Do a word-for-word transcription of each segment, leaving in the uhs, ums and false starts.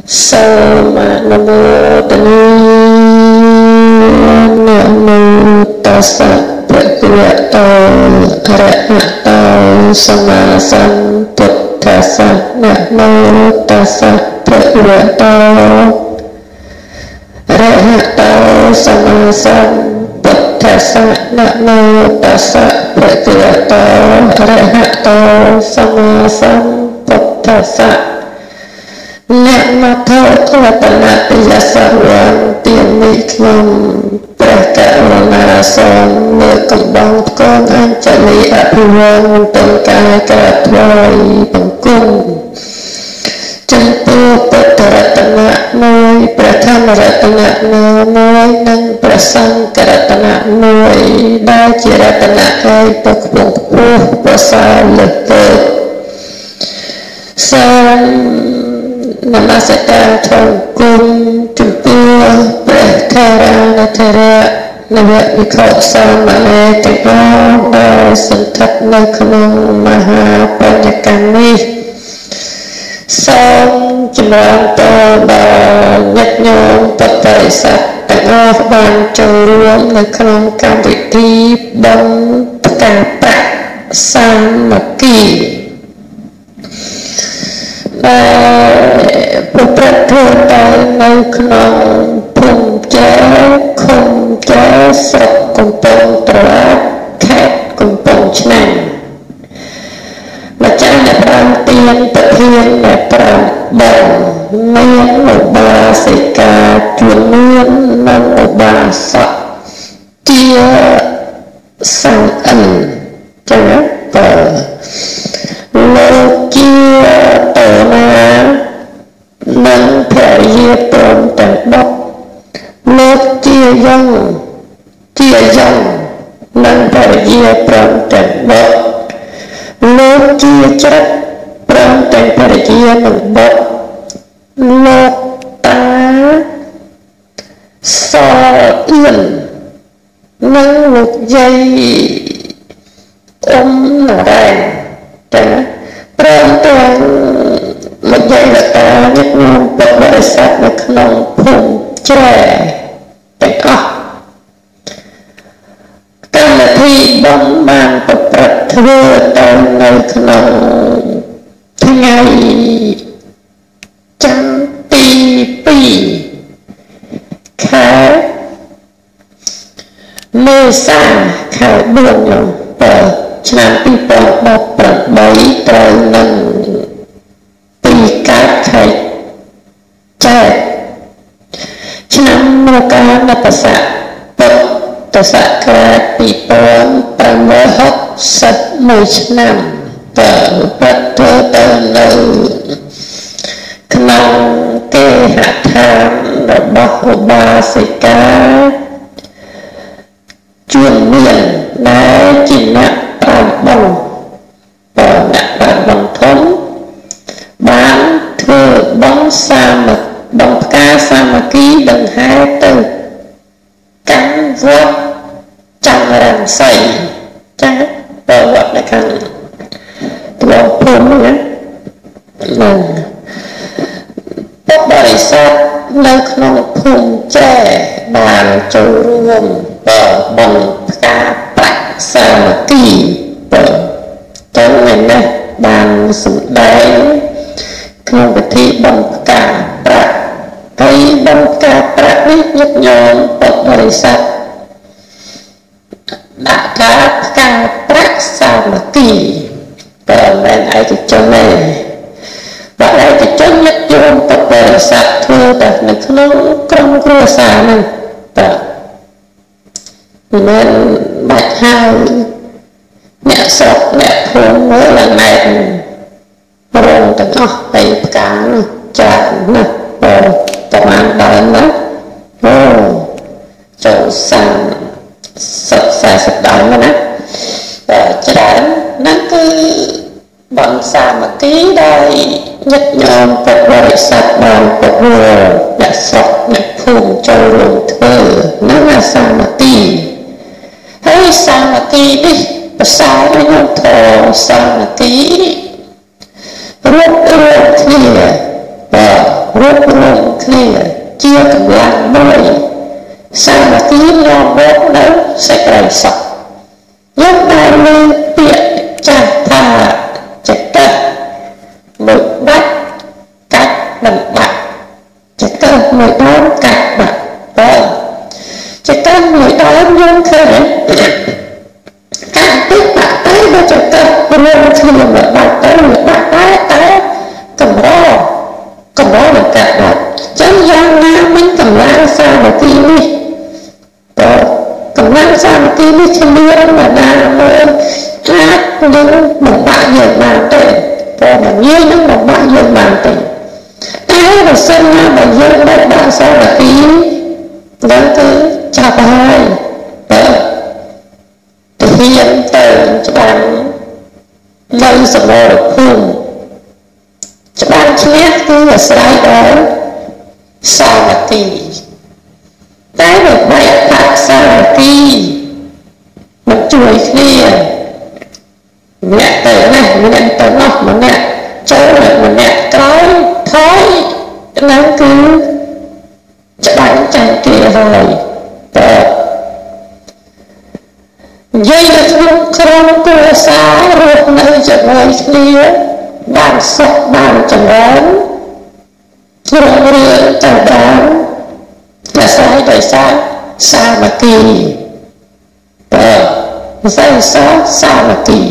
Sama namo namo tassa bhagavato arahato sama sambuddhassa namo tassa bhagavato arahato sama sambuddhassa namo tassa bhagavato arahato sama sambuddhassaអ្នកមកថតអបនៈយសវ័នទាននេះខ្ញុំព្រះករុណាសូមលើកកំបងផ្គងអញ្ជលីអភិវងទាំងកាយក្រាបថ្វាយបង្គំចំពោះពុទ្ធរតនៈមួយព្រះធម្មរតនៈមួយនិងព្រះសង្ឃរតនៈមួយដែលជារតនៈឯកពុទ្ធពុទ្ធប្រសើរលើកទៅសូមនមស្ការធម៌គុណចំពោះព្រះថេរានុថេរៈនវវិខសាមណេរទាំងអស់ដែលសន្ធិដ្ឋនៅក្នុងមហាបញ្ញកម្មនេះសូមចម្រើនពរដល់ញាតិញោមពុទ្ធបរិស័ទទាំងអស់បានចូលរួមនៅក្នុងកម្មវិធីបុណ្យផ្កាប្រាក់សាមគ្គីដែលប្រព្រឹត្តធ្វើទៅនៅក្នុងភូមិចែឃុំចែស្រុកកំពង់ត្រឡាចខេត្តកំពង់ឆ្នាំងម្ចាស់អ្នកប្រាំទានប្រធានអ្នកប្រាំបងមានឧបាសិកាជួនមាននិងឧបាសកជាសង្ឃិនចឹងបើលោកជាតណានិងភរិយាព្រមទាំងដប់លោកជាយ៉ាងជាយ៉ាងនិងភរិយាព្រមទាំងដប់លោកជាច្រិតព្រមទាំងភរិយានិងដប់លោកតាសអឿននិងលោកយាយអ៊ំណារ៉ែតែព្រមទាំងលោកយាយលោកតាញាតិញោមពុទ្ធបរិស័ទនៅក្នុងភូមិច្រែទាំងអស់កម្មវិធីបុណ្យបានប្រព្រឹត្តធ្វើទៅនៅក្នុងថ្ងៃច័ន្ទទីពីរខែមេសាខែបួននោះបើឆ្នាំពីរពាន់ដប់ប្រាំបីត្រូវនឹងពីកើតខែចែកឆ្នាំមករានបស័កពុទ្ធសករាជពីរពាន់ប្រាំរយហកសិបមួយឆ្នាំតើប្រទៅទៅនៅក្នុងគេហដ្ឋានរបស់ឧបាសិកាជួនមានដែលជាអ្នកប្រាំបងបើអ្នកប្រាំបងធំបានធ្វើបងសាមគ្គបងផ្កាសាមគ្គីដង្ហែទៅកាន់វត្តចន្ទរង្សីចា៎បើវត្តនៅខាងត្បូងភូមិណានឹងពុទ្ធបរិស័ទនៅក្នុងភូមិចែបានចូលរួមបើបងផ្កាប្រាក់សាមគ្គីបើចឹងណាបានសម្ដែងក្នុងពិធីបុណ្យផ្កាប្រាក់ហើយបុណ្យផ្កាប្រាក់នេះញាតិញោមពុទ្ធបរិស័ទដាក់ថាផ្កាប្រាក់សាមគ្គីបើមិនឯកជនទេបើឯកជនញាតិញោមពុទ្ធបរិស័ទធ្វើតែនៅក្នុងក្រុមគ្រួសារហ្នឹងតើមិនបាច់ហៅអ្នកស្រុកអ្នកភូមិមើលឡើងណែរងទាំងអស់ទៅផ្កានោះចាស់ណាស់បើប្រហែលដើមណាអូចូលសាមសិបសាសិបដើមណាតែច្រើនហ្នឹងគឺបងសាមគ្គីដែលញាតិញោមពុទ្ធបរិស័ទបានប្រគល់អ្នកស្រុកអ្នកភូមិចូលរួមធ្វើនឹងអាសាមគ្គីហើយសាមគ្គីនេះប្រសើរនឹងធម៌សាមគ្គីរួបរวมគ្នាបើរួបរวកម្លាំងមួយសាមគ្គីនាំមកនៅសេចក្តីសុខយើងដែលមានពាក្យចាស់ថាចិត្តទៅមួយបាច់កាច់មិនបាក់ចិត្តទៅមួយដងកាច់បាក់បើចិត្តទៅមួយដងយើងឃើញកាច់តិចបាក់ទៅបើចិត្តទៅរួមគ្នាមួយបាច់ទៅមួយបាក់តែតែកម្រកម្រនឹងកាច់បាក់ចឹងយ៉ាងណាមិនកម្លាំងសាមគ្គីនេះបើកម្លាំងសាមគ្គីនេះឈ្លានមកណាមើលអាចនឹងបំបាក់យើងបានទេព្រោះមិនងាយនឹងបំបាក់យើងបានទេតែបើសិនណាបើយើងបានដាក់សាមគ្គីនឹងគឺចាប់ហើយបើទៅហ៊ានទៅច្បាំងនៅសមរភូមិច្បាំងឈ្នះគឺអាស្រ័យដល់សាមគ្គីតែបើបែកបាក់សាមគ្គីមិនជួយគ្នាម្នាក់ទៅនេះម្នាក់ទៅនោះម្នាក់ចូលម្នាក់ក្រោយថយនឹងគឺច្បាំងចាញ់គេហើយតែនិយាយនៅក្នុងក្រុមគ្រួសាររស់នៅជាមួយគ្នាបានសុខបានចម្រើនរុងរឿងទៅដល់អាស្រ័យដោយសារសាមគ្គីបើអាស្រ័យសាមគ្គី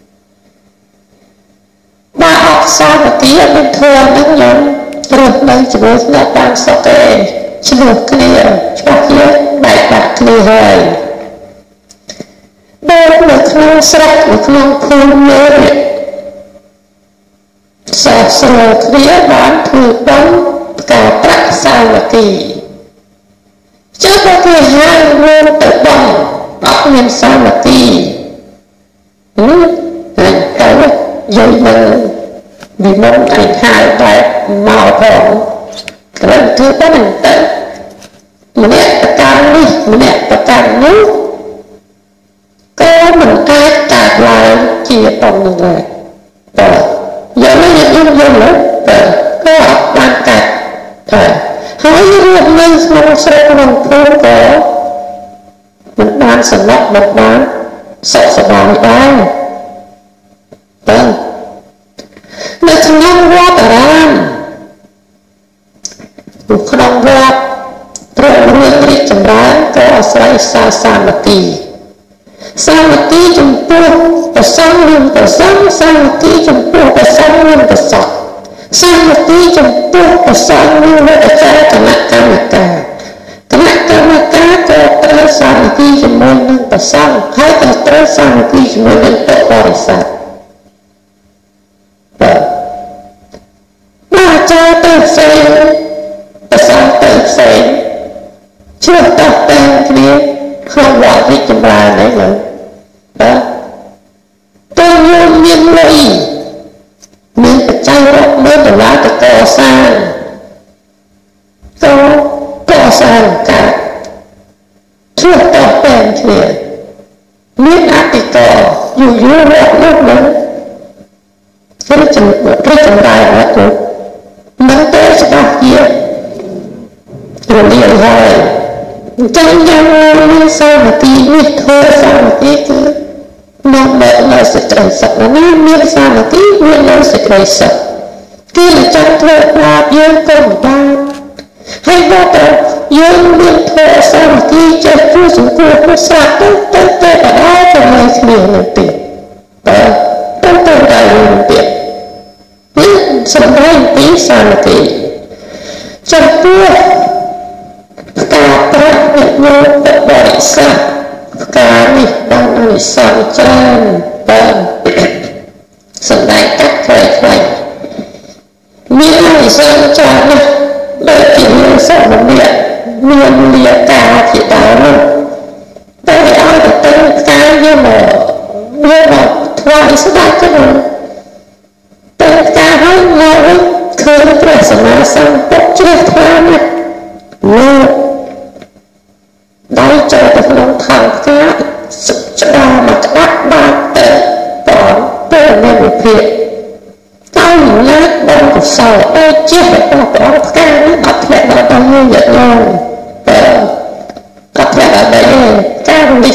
បើអត់សាមគ្គីមិនធួនឹងយើងរស់នៅជាមួយគ្នាបានសុខទេឆ្លោះគ្នាច្បាស់ជាបែកបាក់គ្នាហើយបើនៅក្នុងស្រុកនៅក្នុងភូមិនេះសាស្ត្រគ្នាបានធ្វើបានការប្រាក់សាមគ្គីចុះបើគេហៅរួមទៅបងអត់មានសាមគ្គីហឹមហើយទៅយើងមើលវិមលឯងហៅបែបមកផងគ្រាន់ធ្វើតែមិនទៅម្នាក់ប្រកាន់នេះម្នាក់ប្រកាន់នោះក៏មិនអាចកើតឡើងជាប៉ុណ្ណឹងដែរតែយើងមិនយល់យល់តែក៏អត់បានកើតតែហើយរស់នៅក្នុងស្រុកក្នុងភូមិក៏មិនបានសំណក់មិនបានសុខសប្បាយដែរតែនៅក្នុងវត្តអារាមនៅក្នុងវត្តព្រមរឿងរីកចម្រើនក៏អាស្រ័យសាសាមគ្គីសាមគ្គីចំពោះប្រសងនិងប្រសងសាមគ្គីចំពោះប្រសងនិងប្រសងសាមគ្គីចំពោះប្រសងនិងវត្តអាចារ្យគណៈកម្មការគណៈកម្មការក៏ត្រូវសាមគ្គីជាមួយនឹងប្រសងហើយក៏ត្រូវសាមគ្គីជាមួយនឹងពុទ្ធបរិស័ទបាទអាចារ្យទៅផ្សេងប្រសងទៅផ្សេងជ្រើសតោះតែគ្នាក្នុងវត្តរីកចម្រើនហ្នឹងឡើយបាទតើយើងមានលុយមានបច្ច័យរាប់ម៉ឺនដុល្លារទៅកសាងទៅកសាងការជ្រើសតោះតែគ្នាមានអតិកោយូរយូររាប់នោះហ្នឹងគឺចម្រីកចម្រើនអត់ទេមិនទេច្បាស់ជារលាយហើយអញ្ចឹងយ៉ាងមានសាមគ្គីនេះធ្វើសាមគ្គីគឺនាំមកនៅសេចក្តីសុខណាមានសាមគ្គីមាននៅសេចក្តីសុខគឺចង់ធ្វើបាបយើងក៏មិនបានហើយបើតើយើងមានធ្វើសាមគ្គីចេះជួយសង្គមនោះស្រាប់ទៅទៅទៅដល់ជាមួយគ្នានឹងទៀតតែទៅទៅដល់នឹងទៀតនេះសម្រាប់ពីសាមគ្គីចំពោះការប្រាក់អ្នកយកទៅបរិស័ទការនេះបានអនិសង្សច្រើនបានសម្ដែងកាត់ខ្លីៗមានអនិសង្សច្រើនណាស់ដូចជាមានសត្វម្នាក់មានលាកាជាដើមតែឲ្យទៅទៅការយកមកយកមកថ្វាយស្ដេចទៅតែការឲ្យមកវិញឃើញព្រះសម្មាសម្ពុទ្ធជ្រះថ្លាណាស់លោកដៃចូលទៅក្នុងថងផ្កាច្បាស់មកក្តាប់បាត់ទៅបងពេលនៅវិភាគតើញ៉ាំបងកសោអើចេះរបស់ព្រះផ្កានេះអត់ធ្លាក់ដល់ទៅយើងយកយក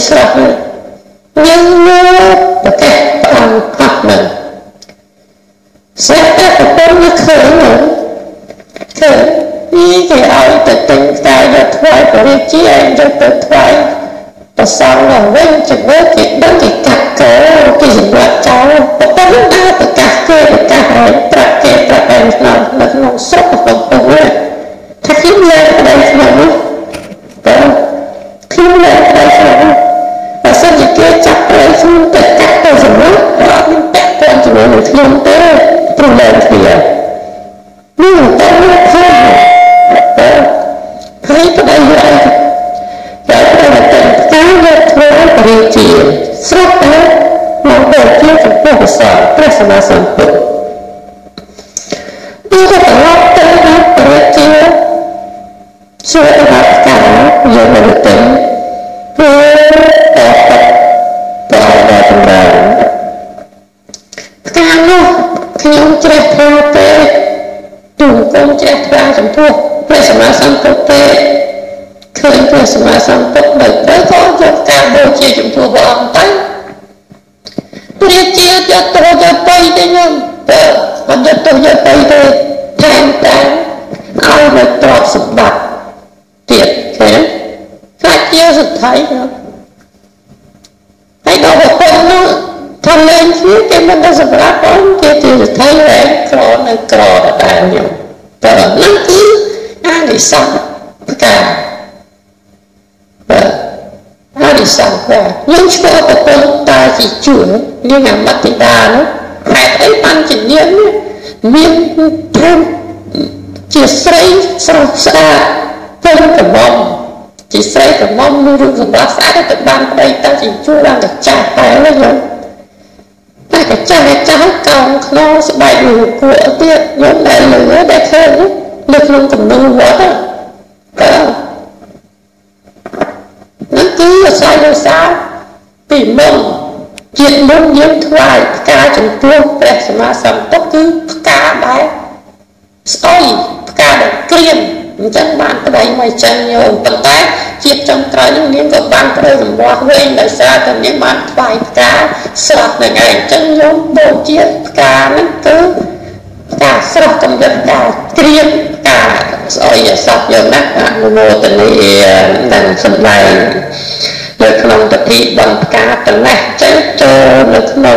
ស្រស់យើងយកប្រកែកព្រះអង្គផាត់នឹងស្រាប់តែប្រពន្ធវាឃើញហ្នឹងឃើញនេះគេឲ្យទៅទិញខ្សែយកថ្វាយព្រះរាជាយកទៅថ្វាយប្រសងឡើងវិញជាមួយគេដឹងគេកាត់កោគេសម្រាប់ចោលប្រពន្ធដើរប្រកាសគេប្រកាសឲ្យប្រាប់គេប្រាប់ឯងក្នុងនៅក្នុងស្រុកកំពុងនេះថាខ្ញុំលែងប្តីក្នុងនោះតែខ្ញុំលែងប្តីក្នុងនោះបើសិនជាគេចាប់ប្តីខ្ញុំទៅកាត់ទៅសម្រាប់អត់មានពាក់ព័ន្ធជាមួយនឹងខ្ញុំទេព្រោះលែងគ្នានេះតែខ្ញុំឃើញតែហើយប្តីយកតែតែតែការយកធ្វើបរិជាស្រាប់តែមកដល់ជាចំពោះព្រះសង្ឃព្រះសម្មាសម្ពុទ្ធនេះក៏ត្រឡប់ទៅដល់បរិជាជួយដល់ការយកមកទៅព្រោះតបតដល់ចម្រើនការនោះខ្ញុំជ្រះថ្លាទេទូលគុំជ្រះថ្លាចំពោះព្រះសម្មាសម្ពុទ្ធទេឃើញព្រះសម្មាសម្ពុទ្ធដោយទៅក៏យកការបូជាចំពោះព្រះអង្គទៅព្រះជាយកទៅយកទៅទេខ្ញុំតែអត់យកទៅយកទៅទេថែមទាំងឲ្យនៅទ្រព្យសម្បត្តិទៀតឃើញខ្លាចជាសទ្ធិហ្នឹងហើយដល់ប្រពន្ធនោះថាលេងគ្នាគេមិនទៅសម្រាប់ផងគេជាសទ្ធិហើយក្រនៅក្រដដែលខ្ញុំតែហ្នឹងគឺអានិសង្សផ្កាបាទអានិសង្សផ្កាយើងឆ្ពោះប្រពន្ធតាជាជួននាងអមតិតានោះហេតុអីបានជានាងនេះមានព្រមជាស្រីស្រស់ស្អាតពេញកំមុំជាស្រីកំមុំមានរូបសម្បត្តិស្អាតទៅបានប្តីតាជាជួនឡើងតែចាស់តែហ្នឹងតែកចាស់ចាស់កោងខ្នងស្បែកនឹងគួរទៀតយកតែលឺតែឃើញនៅក្នុងកំណើវត្តតែនឹងគឺអាស្រ័យដោយសារពីមុនជាតិមុនយើងថ្វាយផ្កាចំពោះព្រះសម្មាសម្ពុទ្ធគឺផ្កាដែលស្អុយផ្កាដែលក្រៀមអញ្ចឹងបានប្តីមកចឹងញោមប៉ុន្តែជាតិចុងក្រោយនេះនាងក៏បានប្តីរំដោះវិញដោយសារតែនាងបានថ្វាយផ្កាស្រស់នឹងឯងអញ្ចឹងញោមបូជាផ្កាហ្នឹងគឺផ្កាស្រស់កំរិតផ្កាក្រៀមផ្កាស្អុយសោះយើងណាស់អនុមោទនីនឹងសម្ដែងនៅក្នុងពិធីបុណ្យផ្កាទាំងនេះចេញចូលនៅក្នុង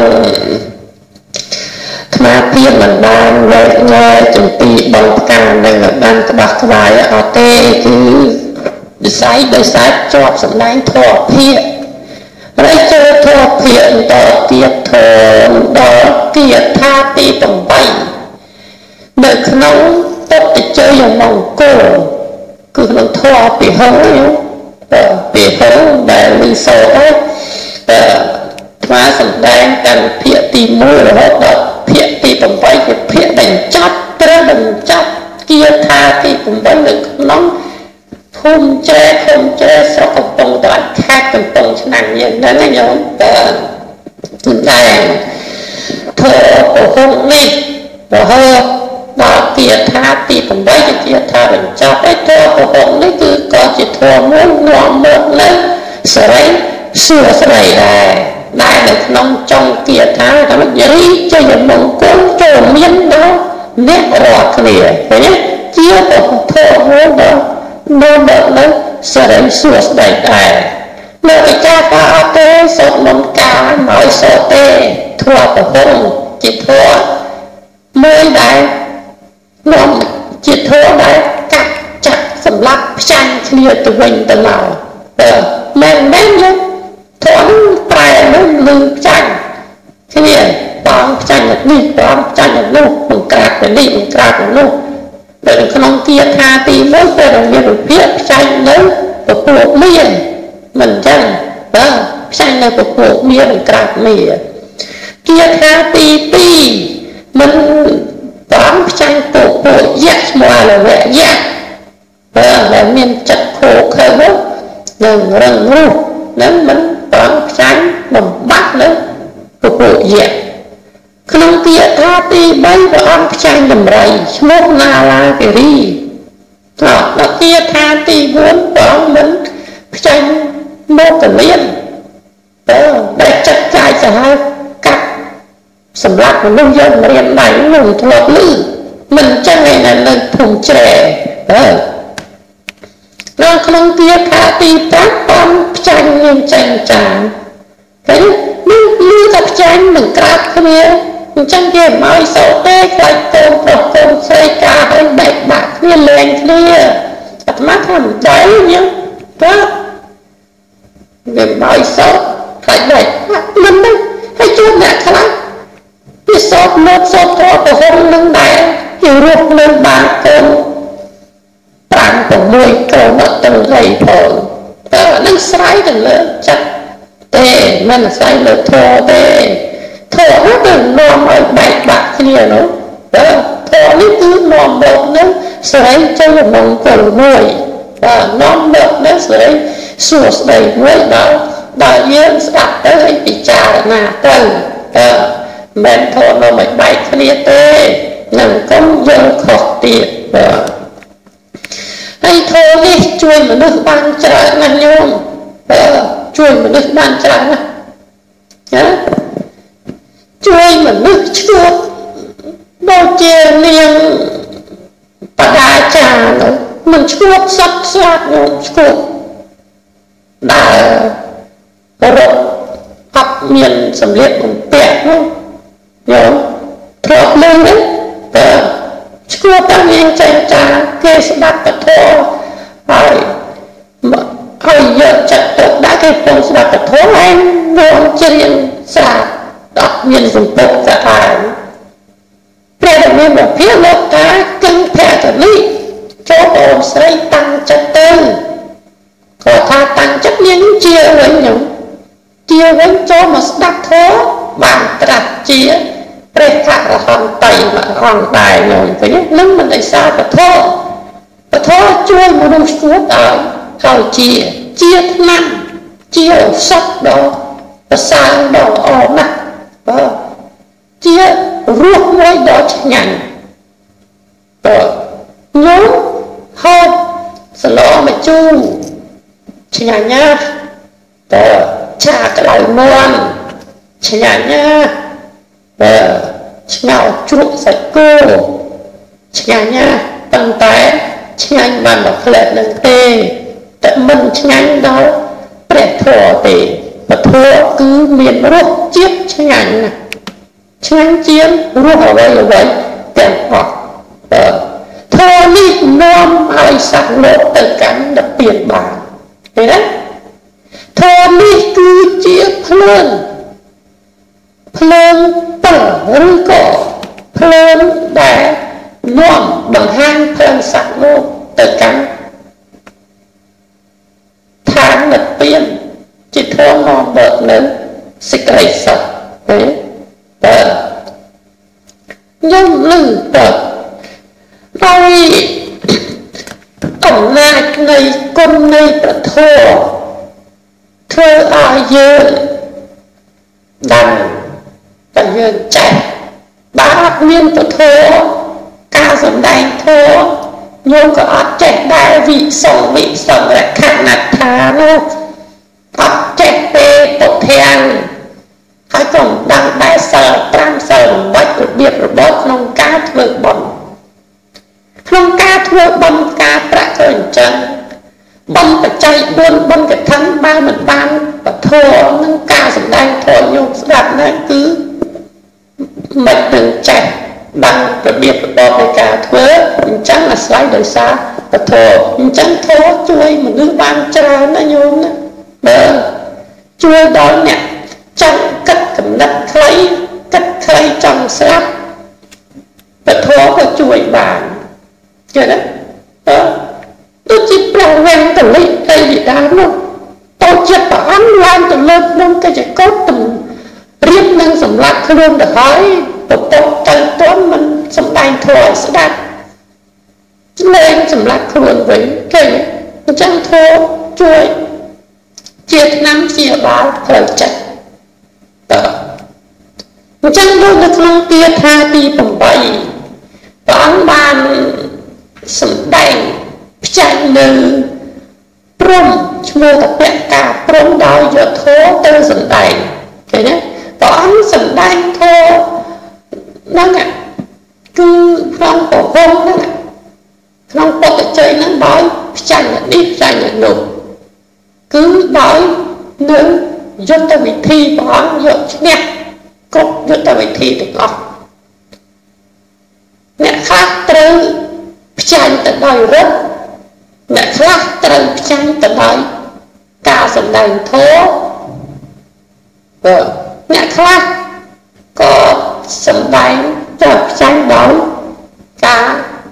ថ្មភាពមិនបានលើកញែចំពីបុណ្យផ្កានឹងបានក្បោះក្បាយអត់ទេគឺវិស័យដោយសារជាប់សម្ដែងធម៌ភាគហើយចូលធម៌ភាគបន្តទៀតធម៌ដល់គាថាទីeightនៅក្នុងពុទ្ធជ័យមង្គលគឺក្នុងធម៌ពិហឹងតែពិហឹងដែលមានសូរតែថ្មសម្ដែងតាមភាគទីoneរហូតដល់ភាគទីeightជាភាគដែលចាប់ត្រូវបញ្ចប់គាថាទីeightនៅក្នុងភូមិចេភូមិចេស្រុកកំពង់ត្រាច់ខេត្តកំពង់ឆ្នាំងយើងហ្នឹងណាញោមតែសម្ដែងធម៌ពហុនេះរហូតដល់គាថាទីeightជាគាថាបញ្ចប់ហើយធម៌ពហុនេះគឺក៏ជាធម៌មួយនាំមកនៅសេរីសួស្តីដែរដែលនៅក្នុងចុងគាថាថារីជ័យមង្គលចូលមានដល់អ្នករាល់គ្នាឃើញទេជាធម៌មួយដល់នាំមកនៅសេរីសួស្តីដែរលោកអាចារ្យក៏អត់ទេសូត្រមន្តការមកសូត្រទេធម៌ពហុជាធម៌មួយដែលនាំជាធម៌ដែលកាត់ចាក់សម្លាប់ផ្ចាញ់គ្នាទៅវិញទៅមកតែមិនមែនយើងធម៌ប្រែនឹងលឺផ្ចាញ់គ្នាបងផ្ចាញ់នេះបងផ្ចាញ់នោះបង្ក្រាបទៅនេះបង្ក្រាបទៅនោះនៅក្នុងគាថាទីoneពេលមានរូបភាពផ្សាយនៅពពួកមានមិនចឹងបាទផ្សាយនៅពពួកមានក្រាបមានគាថាទីtwoមិនតាមផ្សាយពពួកយៈឈ្មោះអលវៈយៈបាទដែលមានចិត្តខូខើនោះនឹងរឹងរូសនឹងមិនតាមផ្សាយបំបត្តិនៅពពួកយៈក្នុងគាថាទីthreeព្រះអង្គផ្សាយតម្រៃឈ្មោះណាឡាគិរីដល់គាថាទីfourព្រះអង្គមិនផ្សាយមកកលៀនសម្រាប់មនុស្សយករៀនដៃនោះធ្លាប់លឺមិនចឹងឯណានៅភូមិជ្រែអឺនៅក្នុងទាថាទីប្រាំបំផ្ចាញ់នឹងចាញ់ចាងឃើញនេះលឺតែផ្ចាញ់មិនក្រាបគ្នាអញ្ចឹងគេមិនឲ្យសោតទេខ្លាចកូនប្រុសកូនស្រីការឲ្យបែកបាក់គ្នាលែងគ្នាអាត្មាថាមិនដែរញ៉ឹងទៅវាមិនឲ្យសោតខ្លាចបែកបាក់មិនទេហើយជួបអ្នកខ្លះវាសោតមកសោតធေါ်ប្រហុំនឹងដែរគេរស់នៅបានកូនប្រាំប្រមួយកូនអត់ទៅរៃផងតើនឹងស្រ័យទៅលើចិត្តទេមិនស្រ័យលើធေါ်ទេធေါ်នោះគឺនាំឲ្យបែកបាក់គ្នានោះតើធေါ်នេះគឺនាំមកនឹងស្រ័យចូលមង្គលមួយតើនាំមកនឹងស្រ័យសួស្ដីមួយដល់ដល់យើងស្ដាប់ទៅឲ្យពិចារណាទៅតើមិនធေါ်នោះមិនបែកគ្នាទេនឹងកុំយល់ខុសទៀតបាទហើយធေါ်នេះជួយមនុស្សបានច្រើនណាស់ញោមបាទជួយមនុស្សបានច្រើនណាស់ណាជួយមនុស្សឈ្មោះដូចជានាងបដាចានោះមិនឈ្មោះសត្វស្លាប់ញោមឈ្មោះដើររត់អត់មានសម្លៀកបំពាក់នោះញោមធ្លាប់លើទេតើឈ្មោះតានាងចាចាគេស្ដាប់ពធហើយហើយយកចិត្តទុកដាក់គេពងស្ដាប់ពធហើយមកច្រៀងស្រាអត់មានសម្ពុកស្អាតព្រះដែលមានវិភាលោកតាគឹងភក្តិនេះចូលបងស្រីតាំងចិត្តទៅគាត់ថាតាំងចិត្តនាងជាវិញខ្ញុំជាវិញចូលមកស្ដាប់ធម៌បានត្រាស់ជាព្រះអរហន្តៃមកអង្គដែរខ្ញុំវិញនឹងមិនได้សារពធពធជួយមនុស្សស្គាល់ឲ្យហើយជាជាថ្នាំជាឱសថដ៏ប្រសើរដ៏ល្អណាស់បាទជារសមួយដ៏ឆ្ងាញ់បាទញោមហូបស្លម្ជូរឆ្ងាញ់ណាស់បាទឆាក្តៅមាន់ឆ្ងាញ់ណាស់បាទឆ្ងោរជ្រក់សាច់គោឆ្ងាញ់ណាស់ប៉ុន្តែឆ្ងាញ់បានតែផ្លែនឹងទេតែមិនឆ្ងាញ់ដល់ព្រះធម៌ទេពធគឺមានរសជាតិឆ្ងាញ់ណាស់ឆ្ងាញ់ជាងរសអ្វីអ្វីទាំងអស់បាទធម៌នេះនាំឲ្យសត្វលោកទៅកាន់និព្វានបានឃើញទេធម៌នេះគឺជាភ្លើងភ្លើងពិលឬក៏ភ្លើងដែលនាំបង្ហាញភ្លើងសត្វលោកទៅកាន់ឋាននិព្វានជាធម៌នាំមកនៅសេចក្តីសុខទេតើខ្ញុំលឺតើដោយអំណាចនៃគុណនៃព្រះធម៌ធ្វើឲ្យយើងដឹងតែយើងចេះបើអត់មានពធការសម្ដែងធម៌ញោមក៏អត់ចេះដែរវិសុងវិសុងរខណថានោះអត់ចេះទេពុទ្ធាំហើយក៏មិនដឹងដែរសិលប្រាំសិលបាច់របៀបរបបក្នុងការធ្វើបុណ្យក្នុងការធ្វើបុណ្យការប្រាក់ក៏អញ្ចឹងបុណ្យបច្ច័យបួនបុណ្យកឋិនបើមិនបានពធនឹងការសម្ដែងធម៌ញោមស្ដាប់នោះគឺមិននឹងចេះដឹងរបៀបរបបនៃការធ្វើអញ្ចឹងអាស្រ័យដោយសារពធអញ្ចឹងធម៌ជួយមនុស្សបានច្រើនណាញោមណាបើជួយដល់អ្នកចង់គិតកំណត់ខ្លីគិតខ្លីចង់ស្រាប់ពធក៏ជួយបានឃើញទេអឺដូចជាព្រះវង្សតលិកេវិដានោះតោចិត្តព្រះអង្គឡើងទៅលើភ្នំកិច្ចកោតទំរៀបនឹងសម្លាប់ខ្លួនទៅហើយពពកទៅទាន់មិនសម្ដែងធម៌ស្ដាប់លែងសម្លាប់ខ្លួនវិញឃើញអញ្ចឹងធម៌ជួយជាថ្នាំជាបាលផ្លូវចិត្តតើអញ្ចឹងដូចនៅក្នុងទាថាទីប្រាំព្រះអង្គបានសម្ដែងផ្ចាញ់នៅព្រំឈ្មោះតពការព្រំដោយយកធម៌ទៅសម្ដែងឃើញទេព្រះអង្គសម្ដែងធម៌ហ្នឹងគឺក្នុងប្រវត្តិហ្នឹងក្នុងពុទ្ធជ័យហ្នឹងដោយផ្ចាញ់នេះផ្ចាញ់នោះគឺដោយនៅយុទ្ធវិធីព្រះអង្គយកឈ្នះគ្រប់យុទ្ធវិធីទាំងអស់អ្នកខ្លះត្រូវផ្ចាញ់ទៅដោយរត់អ្នកខ្លះត្រូវផ្ចាញ់ទៅដោយការសម្ដែងធម៌អ្នកខ្លះក៏សម្ដែងទៅផ្ចាញ់ដោយការ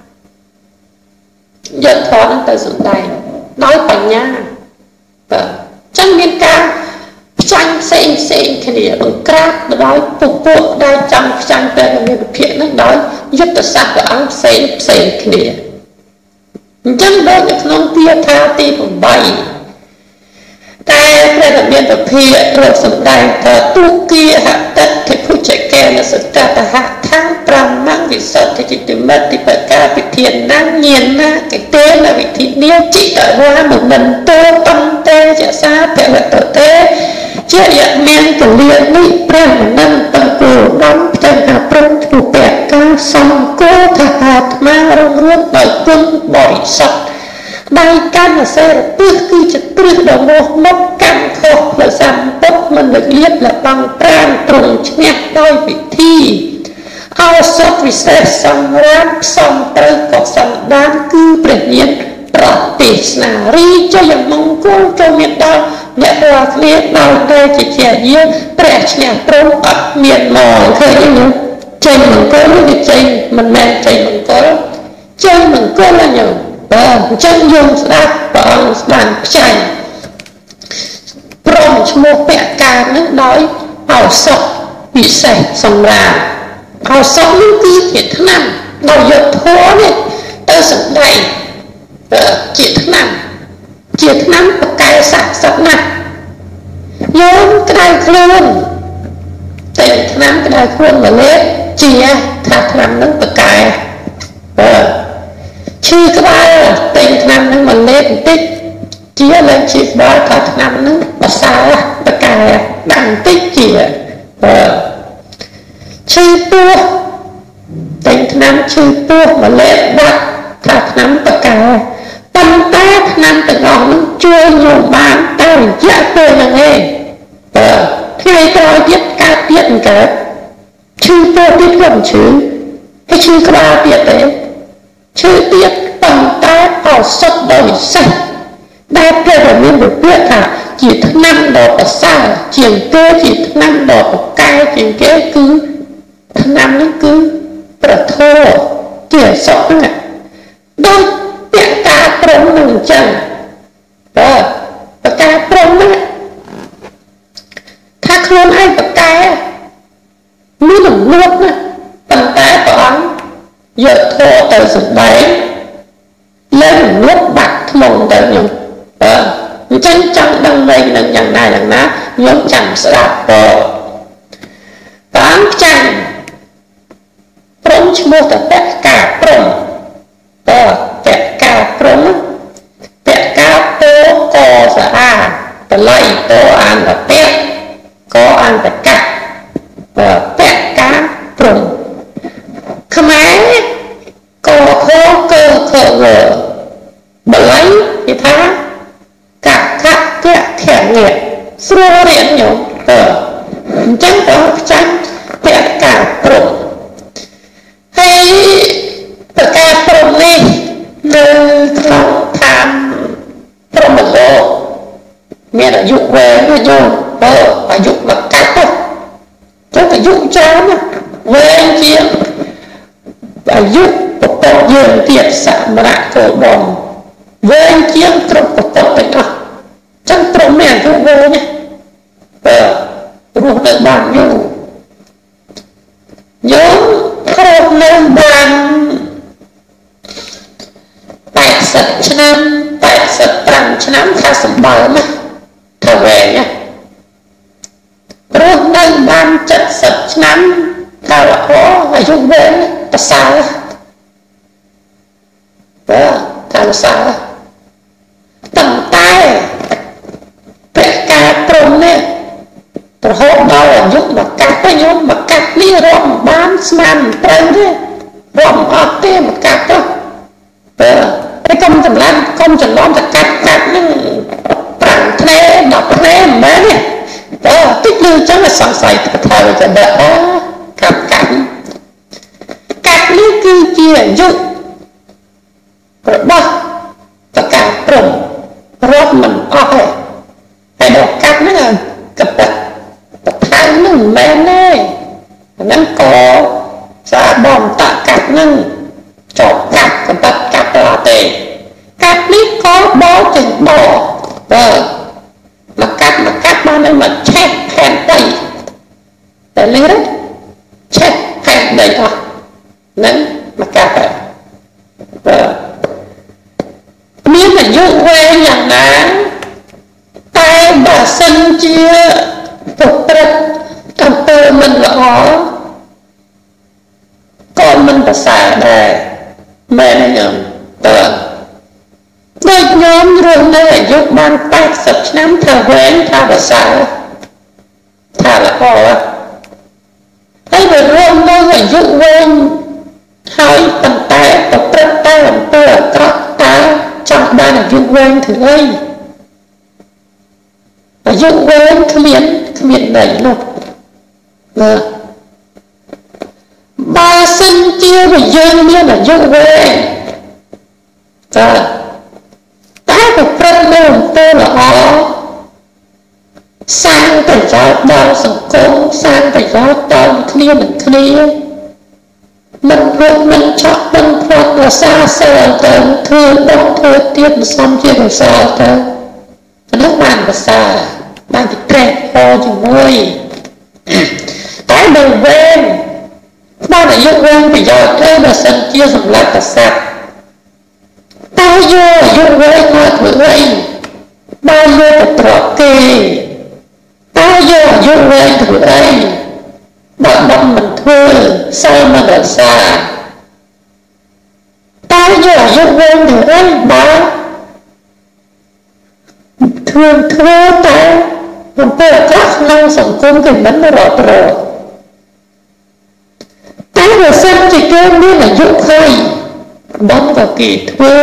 យកធម៌ទៅសម្ដែងដោយបញ្ញាបាទចឹងមានការផ្ចាញ់ផ្សេងផ្សេងគ្នាបង្ក្រាបដោយពុពួកដែលចង់ផ្ចាញ់ពេលមានវិភាគនឹងដោយយុទ្ធសាស្ត្រព្រះអង្គផ្សេងផ្សេងគ្នាអញ្ចឹងដូចនៅក្នុងទាថាទីeightតែព្រះរាមាវិភាករកសម្ដែងថាទុគាហតតិភុជកេនសតតហថាប្រមង្គវិសុទ្ធិចិត្តមិត្តបកាពិធានណាញាណាកេតនវិធីនាចិតរាមមិនតោតំតេចសាភវតតេជាយមានកលៀននេះព្រះមនិនតំគោដំផ្ទៃថាព្រមទូពៈកាសំគោថាអាត្មារងរួមដោយគុណបរិសុទ្ធដៃកាន់សេរពឹសគឺជាគ្រឹះដ៏មោះមុតកាន់ខុសផ្លូវសម្ពុតមិនលៀបលបងប្រានទ្រង់ឈ្នះដោយវិធីឱសថវិសេសសម្រាប់ផ្សំត្រូវក៏សម្ដានគឺព្រះញាណប្រទេសនារីជ័យមង្គលចូលមានដល់អ្នករាល់គ្នាដល់តែជាជាយាព្រះឈ្នះព្រមអត់មានមកឃើញទេជ័យមង្គលនេះជ័យមិនមែនជ័យមង្គលជ័យមង្គលណាញោមបាទអញ្ចឹងយើងស្ដាប់ព្រះអង្គស្ដាប់ផ្ចាញ់ព្រមឈ្មោះពៈការនឹងដោយឱសថពិសេសសម្រាប់ឱសថនេះគឺជាថ្នាំដោយយកធម៌នេះទៅសម្ដែងជាថ្នាំជាថ្នាំបកែស័ក្តិសិទ្ធិណាស់យើងក្តៅខ្លួនតែថ្នាំក្តៅខ្លួនមកលេបជាថាថ្នាំនឹងបកែបាទឈឺក្បាលតែថ្នាំនឹងមកលេបបន្តិចជាឡើងឈឺក្បាលថាថ្នាំនឹងបសាបកែដាក់បន្តិចជាបាទឈឺពោះតែថ្នាំឈឺពោះមកលេបដាក់ថាថ្នាំបកែប៉ុន្តែថ្នាំទាំងអស់នោះជួយញោមបានតែរយៈពេលហ្នឹងឯងបាទថ្ងៃក្រោយទៀតកើតទៀតមិនកើតឈឺពោះទៀតក៏មិនឈឺហើយឈឺក្បាលទៀតទេឈឺទៀតប៉ុន្តែឱសថដ៏វិសេសដែលព្រះរាមាវិភាគថាជាថ្នាំដ៏ប្រសើរជាងគេជាថ្នាំដ៏ប្រកែជាងគេគឺថ្នាំនេះគឺប្រធោជាសក់ហ្នឹងដូចពាក្យការព្រមនឹងអញ្ចឹងបាទប្រកែព្រមហ្នឹងថាខ្លួនឯងប្រកែមានលំនួតណាប៉ុន្តែព្រះអង្គយកធម៌ទៅសម្ដែងលើលំនួតបាក់ថ្មងទៅខ្ញុំបាទអញ្ចឹងចង់ដឹងន័យនឹងយ៉ាងណាយ៉ាងណាខ្ញុំចាំស្ដាប់តតាមផ្ចាញ់ព្រមឈ្មោះតពៈការព្រមតពៈការព្រមពៈការតោកសាអាបល័យតោអានតពៈកអានតកៈបាទពៈការព្រមខ្មែរកខកើខវបល័យគេថាកខៈកៈខៈងាស្រួលរៀនញោមតើអញ្ចឹងទៅផ្ចាញ់ពៈការព្រមហើយពៈការព្រមនេះនៅក្នុងឋានព្រមលោកមានអាយុវែងណាស់ញោមបើអាយុមកកាត់ទៅចុះអាយុច្រើនណាស់វែងជាងអាយុពពកយើងទៀតសមរៈគោបំវែងជាងត្រប់ពពកទាំងអស់ចឹងព្រមនេះអាយុវែងណាបើរស់នៅបានយូរយើងរស់នៅបាន80ឆ្នាំ85ឆ្នាំថាសម្បើមណាថាវែងណារស់នៅបាន70ឆ្នាំថាល្អអាយុវែងប្រសើរបាទថាប្រសើរប៉ុន្តែព្រះការព្រមនេះរហូតដល់អាយុមកកាត់ទៅញោមមកកាត់នេះរាប់បានស្មានត្រូវទេរួមអត់ទេមកកាត់ទៅបើតែកុំចម្លាក់កុំច្រឡំតែកាត់កាត់ហ្នឹងប្រាំធ្នេដប់ធ្នេមិនមែនទេបើតិចលឺចឹងសង្ស័យទៅថាទៅដល់អូកាត់កាត់កាត់នេះគឺជាអាយុរបស់តកាព្រំរាប់មិនអស់ទេតែដល់កាត់ហ្នឹងកប៉ិតបថៅហ្នឹងមិនមែនទេហ្នឹងក៏សាបំតកាត់ហ្នឹងចប់កាត់កប៉ិតកាត់ដល់ទេកាត់នេះក៏បោចេញបោបើមកកាត់មកកាត់បានមកឆេះផែនដីតែលឺទេឆេះផែនដីអស់ហ្នឹងមកកាត់ទៅបើមានអាយុវែងយ៉ាងណាតែបើសិនជាប្រព្រឹត្តអំពើមិនល្អក៏មិនប្រសើរដែរមែនទេញោមតើដូចញោមរស់នៅអាយុបានแปดสิบឆ្នាំថាវែងថាប្រសើរថាល្អហើយបើរស់នៅអាយុវែងហើយប៉ុន្តែប្រព្រឹត្តតែអំពើអាក្រក់តើចង់បានអាយុវែងធ្វើអីអាយុវែងគ្មានគ្មានន័យនោះណាបើសិនជាយើងមានអាយុវែងតើតែប្រព្រឹត្តនៅអំពើល្អសាងប្រយោជន៍ដល់សង្គមសាងប្រយោជន៍ដល់គ្នានឹងគ្នាមិនព្រមមិនឆក់មិនព្រមរសាសើរទៅធ្វើបុណ្យធ្វើទៀតមិនសមជារសាទៅនោះបានរសាបានទៅត្រេកអរជាមួយតែបើវែងបានអាយុវែងប្រយោជន៍ទៅបើសិនជាសម្រាប់ប្រសាទតែយកអាយុវែងមកធ្វើអីបើយកទៅប្រកគេតែយកអាយុវែងធ្វើអីបើបំមិនធ្វើសិលមិនរក្សាតែយកអាយុវែងធ្វើអីបើធ្វើធ្វើតែអំពើអាក្រក់ក្នុងសង្គមគេមិនរាប់រកតែបើសិនជាគេមានអាយុខ្លីបំក៏គេធ្វើ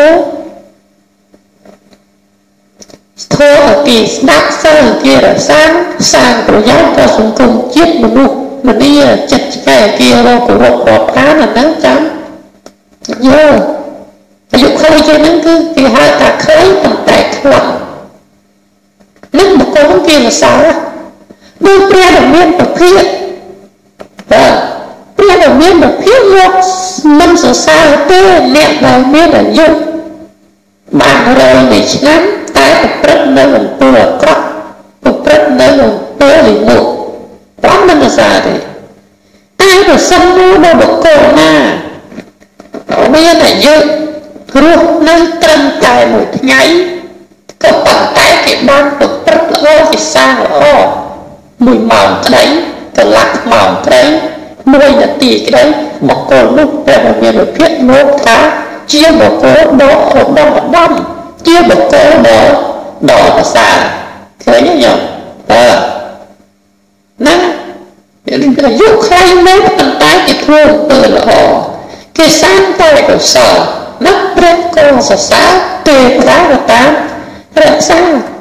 ធ្វើឲ្យគេស្ដាប់សិលគេរក្សាសាងប្រយោជន៍ដល់សង្គមជាតិមនុស្សមនីចិត្តឆ្កែគេរកគោរពរាប់អានអាហ្នឹងចាំយកអាយុខ្លីជាងហ្នឹងគឺគេហៅថាខ្លីប៉ុន្តែខ្លាំងនឹងបកូនគេរសាដូចព្រះដែលមានប្រភេទបាទព្រះដែលមានប្រភេទយកមិនសរសើរទេអ្នកដែលមានអាយុបានរយនៃឆ្នាំតែប្រព្រឹត្តនៅអំពើអាក្រក់ប្រព្រឹត្តនៅអំពើលិមុខព្រះមិនសរសើរទេតែប្រសិនមកបកូនណាមានអាយុរស់នៅត្រឹមតែមួយថ្ងៃក៏ប៉ុន្តែគេបានប្រព្រឹត្តល្អគេសាងល្អមួយម៉ោងក្តីកន្លះម៉ោងក្តីមួយនាទីក្តីបកគលនោះតែមានវិភាគលោកថាជាបកគលដ៏ឧត្តមឧត្តមជាបកគលដ៏ដ៏ប្រសើរឃើញទេញោមតើណាអាយុខ្លីណាស់ប៉ុន្តែគេធ្វើអំពើល្អគេសាងតែកុសលណាស់ព្រះក៏សរសើរទេវតាក៏តាមរក្សា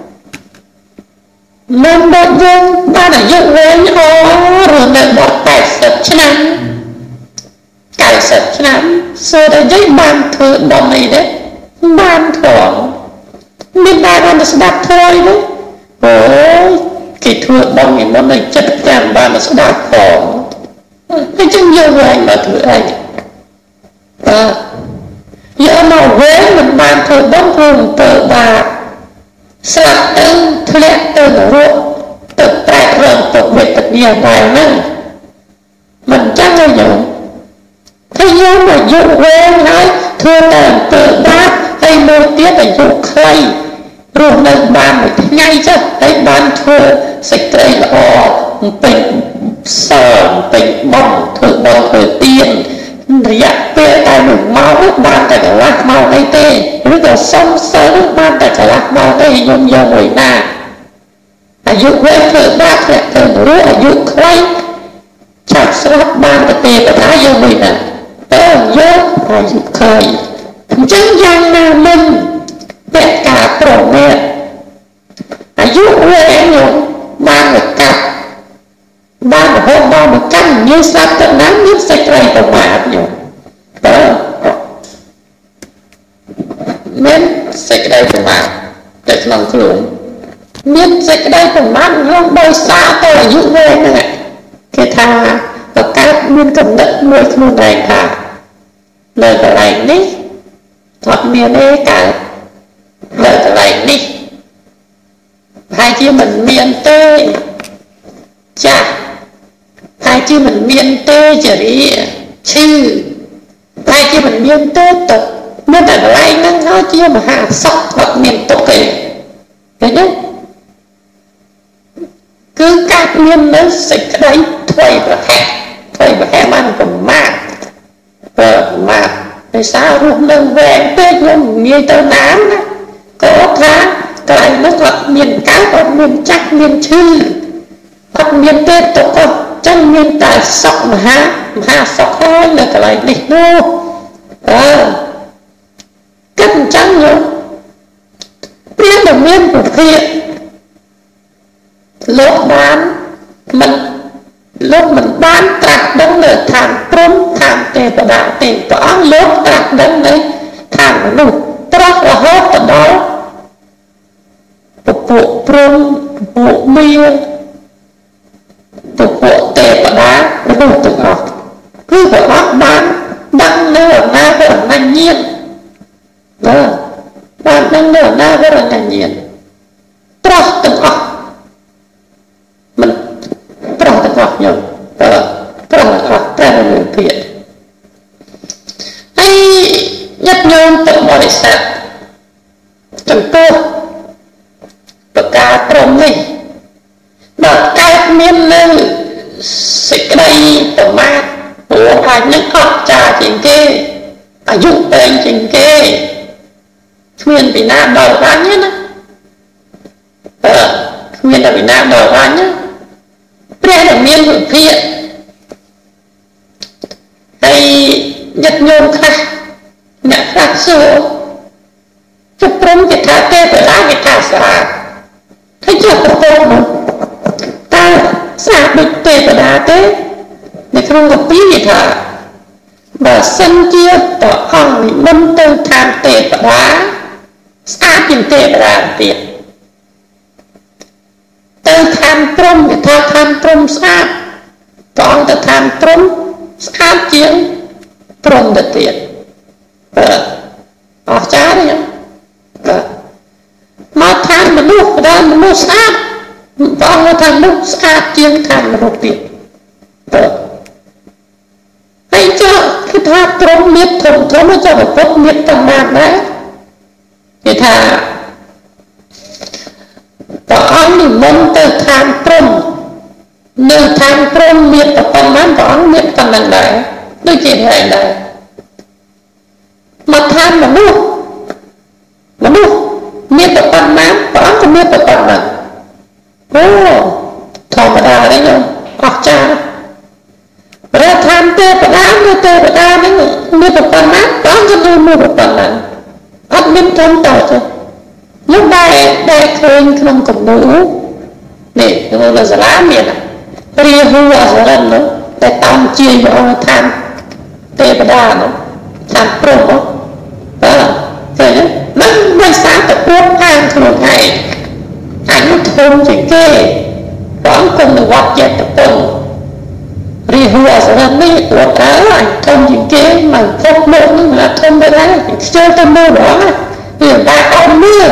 មិនដូចយើងបានអាយុវែងអូរស់នៅដល់แปดสิบឆ្នាំเก้าสิบឆ្នាំសួរតែយើងបានធ្វើបុណ្យអីទេបានធ្វើមានតែបានស្ដាប់ធម៌ទេអូយគេធ្វើបុណ្យមុនឲ្យចិត្តចាំបានស្ដាប់ផងគេចឹងយកវែងមកធ្វើអីអើយកមកវែងមិនបានធ្វើបុណ្យធ្វើអំពើបាបស្លាប់ទៅធ្លាក់ទៅនរកទៅប្រែរងទុក្ខវេទនាដែរហ្នឹងមិនចឹងទេញោមถ้าโยมอายุវែងហើយធ្វើតែអំពើបាបហើយមួយទៀតអាយុខ្លីរស់នៅបានមួយថ្ងៃចុះហើយបានធ្វើសេចក្តីល្អពេញសិលពេញបុណ្យធ្វើបុណ្យធ្វើទានរយៈពេលតែមួយម៉ោងបានតែកន្លះម៉ោងអីទេឬក៏សុំសិលបានតែកន្លះម៉ោងទេញោមយកមួយណាអាយុវែងធ្វើបាបធ្លាក់ទៅនរកអាយុខ្លីចាប់ស្រាប់បានទៅទេបតាយើងមិនណាតើយកហើយឃើញអញ្ចឹងយ៉ាងណាមិញតែការប្រមាថអាយុវែងនោះបានមកកាត់បានរហូតដល់មកកាន់ញើសស្រាប់ទៅណាមានសេចក្តីប្រមាថនោះតើមានសេចក្តីប្រមាថតែក្នុងខ្លួនមានសេចក្តីប្រមាថក្នុងដោយសារតែអាយុវែងហ្នឹងគេថាប្រកើតមានកំណត់មួយខ្លួនឯងថាលើកន្លែងនេះអត់មានទេកើតលើកន្លែងនេះហើយជាមិនមានទេចាស់ហើយជាមិនមានទេចរិយាឈឺហើយជាមិនមានទេទុកមានតែកន្លែងហ្នឹងហើយជាមហាសុខអត់មានទុកទេឃើញទេគឺកើតមាននៅសេចក្តីថ្មីប្រហែលថ្មីប្រហែលបានប្រមាទប្រមាទដោយសាររស់នៅវែងពេកខ្ញុំងាយទៅណាណាក៏ថាកន្លែងនោះអត់មានកើតអត់មានចាស់មានឈឺអត់មានទេទុកអត់ចឹងមានតែសុខមហាមហាសុខហើយនៅកន្លែងនេះនោះអើគិតអញ្ចឹងយោព្រះដែលមានប្រភេទលោកបានមិនលោកមិនបានត្រាស់ដឹងនៅឋានព្រំឋានទេវតាទេព្រះអង្គលោកត្រាស់ដឹងនៅឋានមនុស្សត្រាស់រហូតដល់ពពួកព្រំពពួកមានពពួកទេវតាមនុស្សទាំងអស់គឺព្រះអង្គបានដឹងនៅអំណាចព្រះអញ្ញញាណបាទបានដឹងនៅអំណាចព្រះអញ្ញញាណត្រាស់ទាំងអស់មិនប្រោះទាំងអស់ខ្ញុំតើប្រោះទាំងអស់តែមួយភាគហើយញាតិញោមទឹកបរិស័ទចំពោះប្រការព្រមនេះដល់កើតមាននៅសេចក្តីប្រមាទព្រោះអាចនឹងអត់ចាជាងគេអាយុពេងជាងគេគ្មានពីណាដល់បានទេណាតើគ្មានតែពីណាដល់បានទេព្រះដែលមានវិភាគហើយញាតិញោមខ្លះអ្នកខ្លះសួរជព្រមគេថាទេវតាគេថាស្អាតហើយជាប្រពន្ធនោះតើស្អាតដូចទេវតាទេនៅក្នុងកាពីគេថាបើសិនជាព្រះអង្គនិមន្តទៅឋានទេវតាស្អាតជាងទេវតាទៀតទៅឋានព្រំគេថាឋានព្រំស្អាតព្រះអង្គទៅឋានព្រំស្អាតជាងព្រំទៅទៀតបាទអស្ចារ្យបាទមកឋានមនុស្សដល់មនុស្សស្អាតព្រះអង្គថាមនុស្សស្អាតជាងឋានមនុស្សទៀតបាទហើយចុះគឺថាព្រំមានធំធំចុះពុទ្ធមានប៉ុន្មានដែរគេថាព្រះអង្គនិមន្តទៅឋានព្រំនៅឋានព្រំមានប៉ុន្មានព្រះអង្គមានប៉ុណ្ណឹងដែរដូចជាហេតុដែរមកឋានមនុស្សមនុស្សមានប៉ុន្មានព្រះអង្គក៏មានប៉ុណ្ណឹងអូធម្មតាទេញោមអស្ចារ្យព្រះឋានទេវតានៅទេវតាហ្នឹងមានប៉ុន្មានព្រះអង្គក៏មានប៉ុណ្ណឹងអត់មានធំតើទេលោកដែរដែលឃើញក្នុងគំនូរនេះក្នុងលើសាលាមានរាហូអសរិននោះតែតាមជាយមកឋានទេវតានោះឋានព្រំនោះបាទឃើញទេមិនមិនសារតែពួតខាងខ្លួនឯងអាយុធំជាងគេព្រះអង្គគង់នៅវត្តចេតពុនរាហូអសរិននេះលោកអើយធំជាងគេមកភពលោកនេះមិនធំទៅដែរខ្ជិលទៅមើលបងវាដែរអត់មើល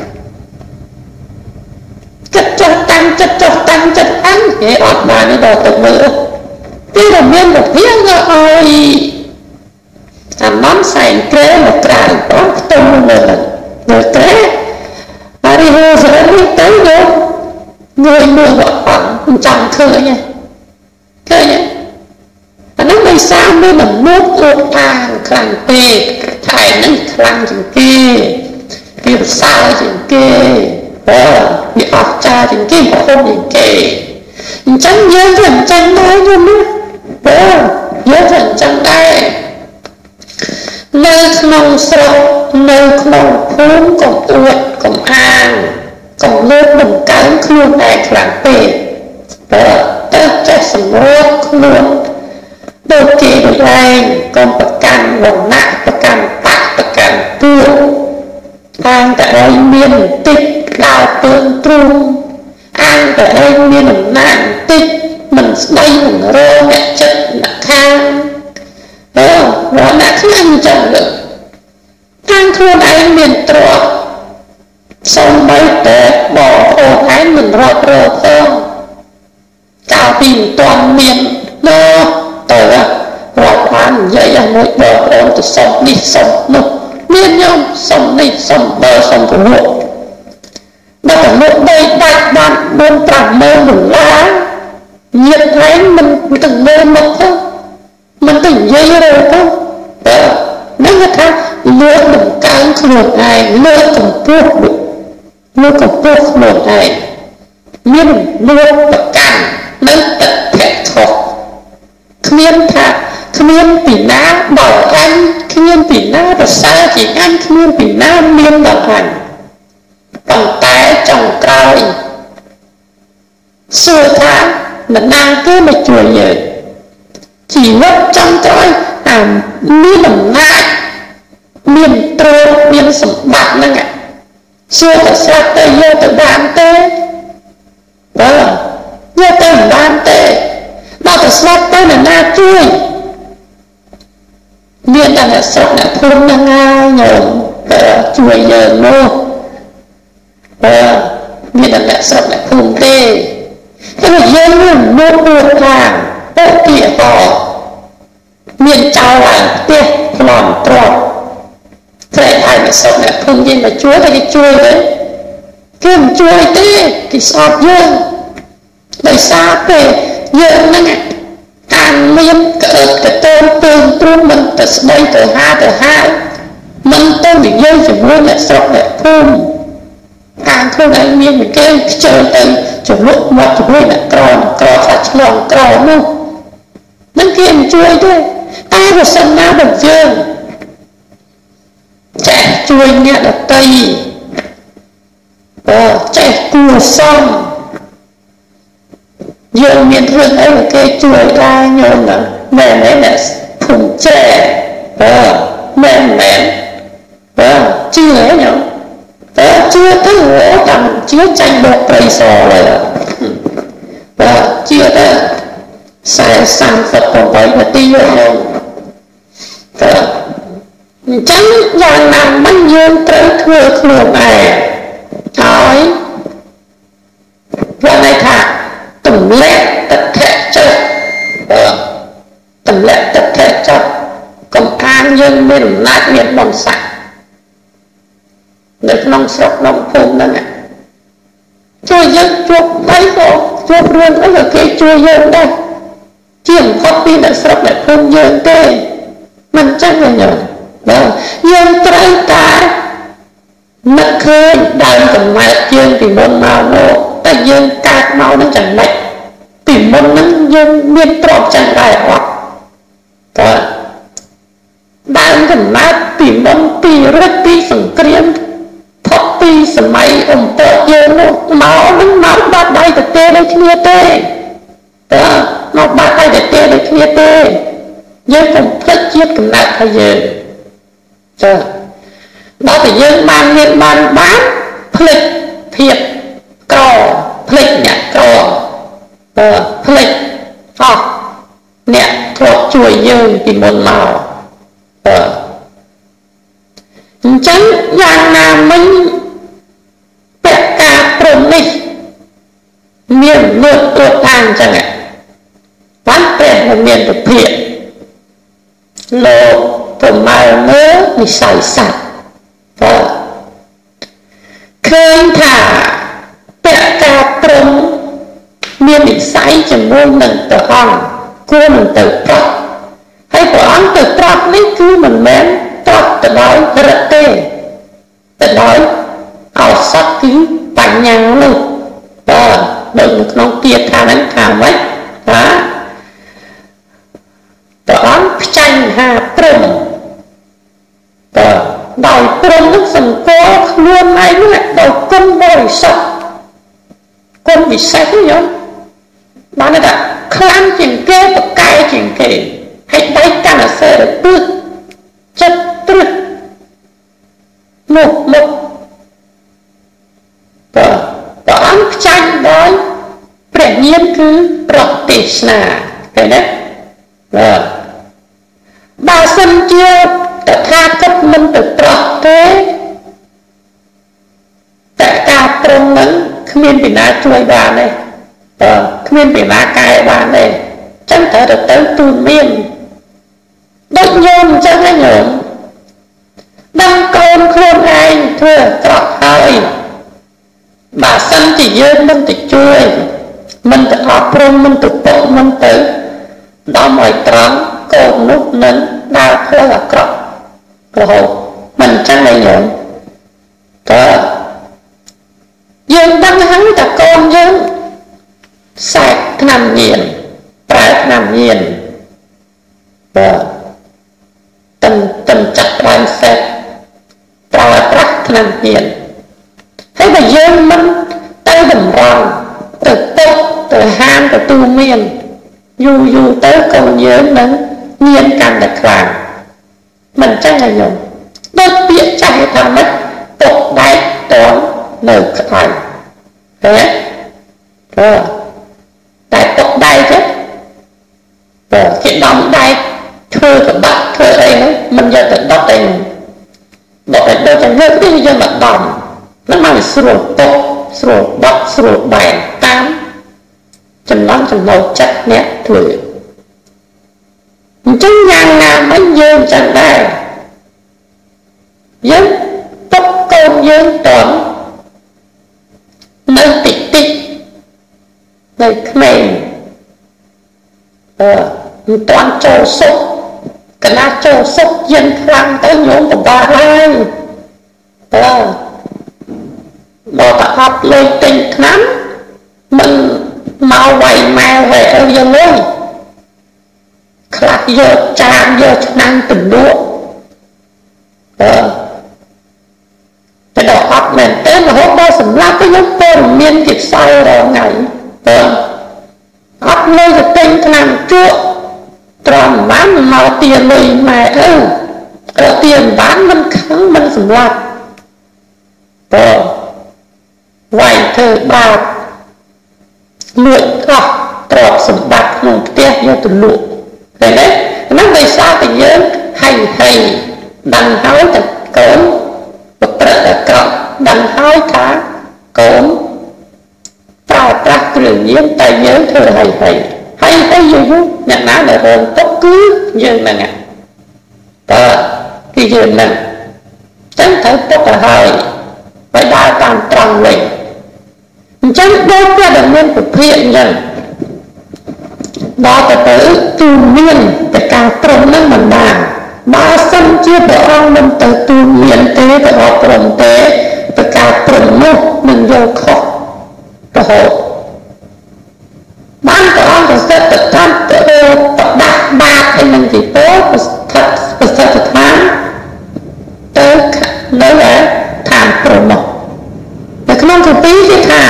ចិត្តចោះតាំងចិត្តចោះតាំងចិត្តអញគេអត់បានដល់ទៅមើលពីរមានវិភាគឲ្យអានំសែងក្រែមកក្រៅបងខ្ទង់នៅនៅក្រែអារីហូសរិននេះទៅយកងើយមើលអត់អញ្ចឹងឃើញឃើញអានោះមិនសាមានមនោគោលខាងខ្លាំងពេកថែនឹងខ្លាំងជាងគេវាប្រសើរជាងគេអូវាអស្ចារ្យជាងគេហូបជាងគេអញ្ចឹងយើងក៏អញ្ចឹងដែរយល់ទេបើយើងមិនចឹងដែរនៅក្នុងស្រុកនៅក្នុងភូមិកុំអួតកុំអាងកុំលើកបង្កើនខ្លួនឯងខ្លាំងពេកបើទៅចេះសម្រួលខ្លួនដូចគេដូចឯងកុំប្រកាន់វណ្ណៈប្រកាន់បកប្រកាន់ទួអាងតែឯងមានបន្តិចដើរពើងទ្រូងអាងតែឯងមានអំណាចបន្តិចមិនស្ដីមិនរងអ្នកចិត្តអ្នកខាងអឺវណ្ណៈខ្លាំងចឹងលើខាងខ្លួនឯងមានទ្រព្យសូម្បីតែបងប្អូនឯងមិនរត់រើផងកាលពីមិនទាន់មានលើទៅរាប់បាននិយាយឲ្យមួយបងប្អូនទៅសុំនេះសុំនោះមានខ្ញុំសុំនេះសុំបើសុំព្រោះដល់តែលោកដីដាច់បានបួនប្រាំម៉ឺនដុល្លារញាតិឯងមិនទៅមើលមកទៅមិនទៅនិយាយរើទៅតែនឹងថាលើកបង្កើនខ្លួនឯងលើកកម្ពស់លើកកម្ពស់ខ្លួនឯងមានលើកប្រកាន់នៅទឹកភ័ក្រខុសគ្មានថាគ្មានពីណាដល់អញគ្មានពីណាប្រសើរជាងអញគ្មានពីណាមានដល់អញប៉ុន្តែចុងក្រោយសួរថានរណាគេមកជួយយើងជីវិតចុងក្រោយតាមមានអំណាចមានទ្រព្យមានសម្បត្តិហ្នឹងសួរតែស្រាប់ទៅយកទៅបានទេបើយកទៅមិនបានទេដល់តែស្លាប់ទៅនរណាជួយមានតែអ្នកស្រុកអ្នកភូមិហ្នឹងហើយញោមបើជួយយើងនោះបើមានតែអ្នកស្រុកអ្នកភូមិទេតែយើងមិនមកពួតខាងពុកពីអតមានចៅឡើងផ្ទះផ្លន់ទ្រព្យត្រែកឲ្យអ្នកស្រុកអ្នកភូមិយើងមកជួយតែគេជួយទេគេមិនជួយទេគេស្អប់យើងដោយសារតែយើងហ្នឹងការមានក្អើតកតូនពើងទ្រូងមិនទៅស្ដីទៅហាទៅហាមិនទៅនិយាយជាមួយអ្នកស្រុកអ្នកភូមិការខ្លួនឯងមានវិគេខ្ជិលទៅចំលក់មកជាមួយអ្នកក្រក្រថាឆ្លងក្រនោះនឹងគេមិនជួយទេតែបើសិនណាបើយើងចេះជួយអ្នកដទៃបើចេះគួរសមយើងមានរឿងអីគេជួយដែរញោមណាមែនទេអ្នកភូមិចេះបើមែនមែនបើជឿទេញោមតែជឿទៅតាមជឿចាញ់លោកប្រៃសហើយបើជឿទៅសាមសិបប្រាំបីនាទីញោមតែអញ្ចឹងយ៉ាងណាមិញយើងត្រូវធ្វើខ្លួនឯងហើយយ៉ាងណាថាទម្លាក់ទឹកធៈចិត្តបើទម្លាក់ទឹកធៈចិត្តកំអាងយើងមានអំណាចមានបុណ្យស័ក្តិនៅក្នុងស្រុកក្នុងភូមិហ្នឹងជួយយើងជួបអីក៏ជួបរឿងអីក៏គេជួយយើងដែរជាមិនខុសពីអ្នកស្រុកអ្នកភូមិយើងទេមិនចឹងទេញោមបាទយើងត្រូវតែនឹកឃើញដើមកំណើតយើងពីមុនមកនោះតែយើងកើតមកនឹងចំណេះពីមុនហ្នឹងយើងមានទ្រព្យចឹងដែរអត់បាទដើមកំណើតពីមុនពីរត់ពីសង្គ្រាមផុតពីសម័យអំពើយើងនោះមកនឹងមកបាត់ដៃទៅទេដូចគ្នាទេតើមកបាត់ដៃទៅទេដូចគ្នាទេយើងកុំភ្លេចជាតិកំណើតរបស់យើងចាដល់តែយើងបានមានបានបានភ្លេចភាពក្រភ្លេចអ្នកក្របើភ្លេចអស់អ្នកធ្លាប់ជួយយើងពីមុនមកបើអញ្ចឹងយ៉ាងណាមិញពាក់ការព្រមនេះមានលើកទួតថាអញ្ចឹងបានព្រះមានពភាកលោកប្រមាលមើលវិស័យសត្វបើឃើញថាពាក់ការព្រមមានវិស័យជាមួយនឹងព្រះអង្គគួរនឹងទៅប្រាប់ហើយព្រះអង្គទៅប្រាប់នេះគឺមិនមែនប្រាប់ទៅដោយរិទ្ធទេទៅដោយឱសថគឺបញ្ញានោះបើដូចនៅក្នុងគាថាហ្នឹងថាម៉េចថានឹងសង្កល់ខ្លួនឯងនោះដល់គុណបរិសុទ្ធគុណវិសេសញោមបានថាខ្លាំងជាងគេបកែជាងគេហើយដៃកាន់អសេរពឹសចិត្តត្រឹកនោះមកព្រះព្រះអង្គខ្ចាញ់ដោយព្រះញាណគឺប្រទេសនាឃើញទេបាទបើសិនជាតថាគតមិនទៅប្រោះទេតែការត្រង់នឹងគ្មានពីណាជួយបានទេបាទគ្មានពីណាកែបានទេចឹងត្រូវទៅទៅទូនមានដូចញោមចឹងណាញោមដឹងកូនខ្លួនឯងធ្វើត្រង់ហើយបើសិនជាយើងមិនទៅជួយមិនទៅអប់រំមិនទៅពុកមិនទៅដល់ឲ្យត្រង់កូននោះនឹងដើរផ្លូវអាក្រក់រហូតមិនចឹងទេញោមតើយើងដឹងហើយតែកូនយើងសែកថ្នាំញៀនប្រើថ្នាំញៀនបាទតឹងតឹងចាក់ដើមសែកប្រើប្រាស់ថ្នាំញៀនហើយបើយើងមិនទៅតម្រង់ទៅពុកទៅហាមទៅទូមានយូរយូរទៅកូនយើងនឹងញៀនកាន់តែខ្លាំងមិនចឹងទេញោមដូចពាក្យចាស់ថាម៉េចពុកដែកតន់នៅក្តៅឃើញទេអឺតែពុកដែកទេបើគេដំដែកធ្វើកបាក់ធ្វើអីហ្នឹងមិនយកទៅដុតទេដុតទៅដល់ចង្រើនេះយើងមកដំហ្នឹងមកស្រួលពុកស្រួលដុតស្រួលបែកតាមចំណង់ចំណូលចិត្តអ្នកធ្វើអញ្ចឹងយ៉ាងណាមិនយើងចឹងដែរយើងពុកកូនយើងតន់នៅតិចតិចនៅក្មេងអឺមិនតន់ចូលសុខកណាចូលសុខយើងខ្លាំងទៅញោមពិបាកហើយអឺមកតែអត់លុយទិញថ្នាំមិនមកវាយម៉ែហើយឲ្យយើងលុយខ្លះយកចានយកឆ្នាំងទៅលក់អឺតែដល់អត់មែនទេរហូតដល់សម្រាប់ទៅយើងព័ត៌មានគេផ្សាយរាល់ថ្ងៃអឺអត់លុយទៅទិញថ្នាំជក់ត្រង់បានមកទាលុយម៉ែអើក៏ទាបានមិនខឹងមិនសម្លាប់តើវាយធ្វើបាបលួចអស់ទ្រព្យសម្បត្តិក្នុងផ្ទះយកទៅលក់ឃើញទេហ្នឹងដោយសារតែយើងហៃហៃដឹងហើយតែកូនប្រព្រឹត្តអាក្រក់ដឹងហើយថាកូនប្រើប្រាស់គ្រឿងញៀនតែយើងធ្វើហៃហៃហើយទៅយូរយូរអ្នកណាដែលរងទុកគឺយើងហ្នឹងតើគឺយើងហ្នឹងចឹងត្រូវទុកទៅហើយបើដើរតាមត្រង់វិញអញ្ចឹងដូចតែដែលមានពភាកអញ្ចឹងដល់ទៅទៅទូមានតែការព្រមនឹងមិនបានបើសិនជាព្រះអង្គមិនទៅទូមានទេទៅអប់រំទេតែការព្រមនោះនឹងយកខុសរហូតបានព្រះអង្គប្រសិទ្ធតាមទៅបដាស់បាតឲ្យនឹងទីពោប្រសិទ្ធប្រសិទ្ធឋានទៅនៅឋានព្រមនោះនៅក្នុងគម្ពីរគេថា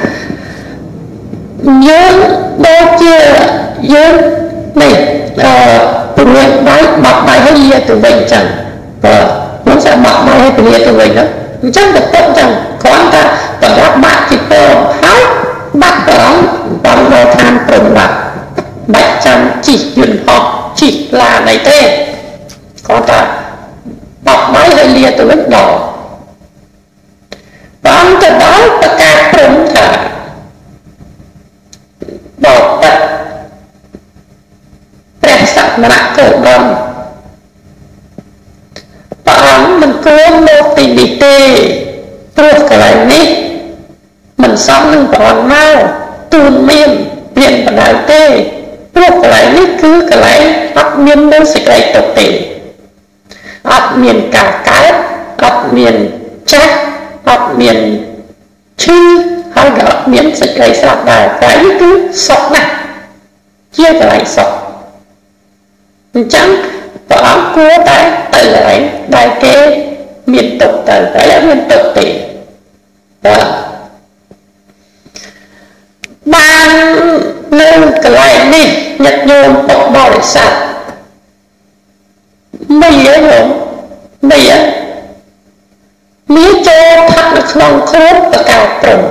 យើងដូចជាយើងនេះអឺព្រួយដៃបាក់ដៃឲ្យលាទៅវិញចឹងបើមិនsẽបាក់ដៃឲ្យលាទៅវិញហ្នឹងអញ្ចឹងទៅទុកចឹងគ្រាន់តែសម្រាប់បាក់ជីពរហើយបាក់ប្រងបងដល់ឋានព្រមបាក់បាច់ចាំជីកយន្តហោះជីកឡានអីទេគ្រាន់តែបាក់ដៃឲ្យលាទៅវិញដល់បងទៅដល់ប្រកាសព្រមថាបបិទ្ធព្រះសមណគោតមព្រះអង្គមិនគួរមកទីនេះទេព្រោះកន្លែងនេះមិនសមនឹងព្រះអង្គមកទូនមានមានបដៅទេព្រោះកន្លែងនេះគឺកន្លែងអត់មាននូវសេចក្តីទុកទេអត់មានការកើតអត់មានចាស់អត់មានឈឺហើយក៏មានសេចក្តីស្លាប់ដែរតែនេះគឺសុខណាស់ជាកន្លែងសុខអញ្ចឹងព្រះអង្គគួរតែទៅកន្លែងដែលគេ miền tục tới tới miền tục thì ban nâng cái này đi nhật nhôm bọc bò để sạch mì ấy hả mì ấy mía cho thật là không khớp và cao trồng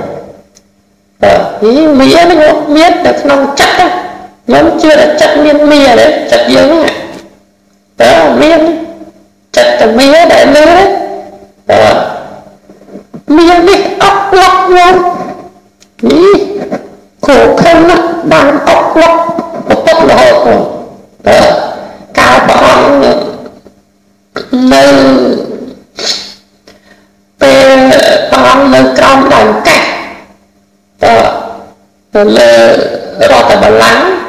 mía nó có mía là không chắc đó nhóm chưa là chắc miên mía đấy chắc dương á đó miên chắc là mía để mía đấy đó mía đi ốc lọc luôn ý khổ không á đang ốc lọc ốc lọc là hộ rồi đó cao bọn nơi về bọn nơi trong đàn cách đó là rõ tại bà lắng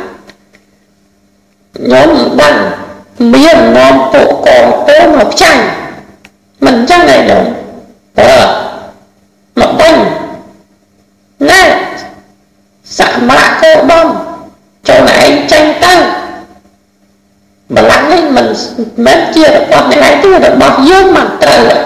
nhóm đăng miền nhóm bộ còn tố màu chanh mình chắc này rồi đó mà bánh nè xạ mạ cô bông chỗ này tranh tăng bà lắng ấy mình mến chia được bọn này hay chưa được bọc dương mặt trời rồi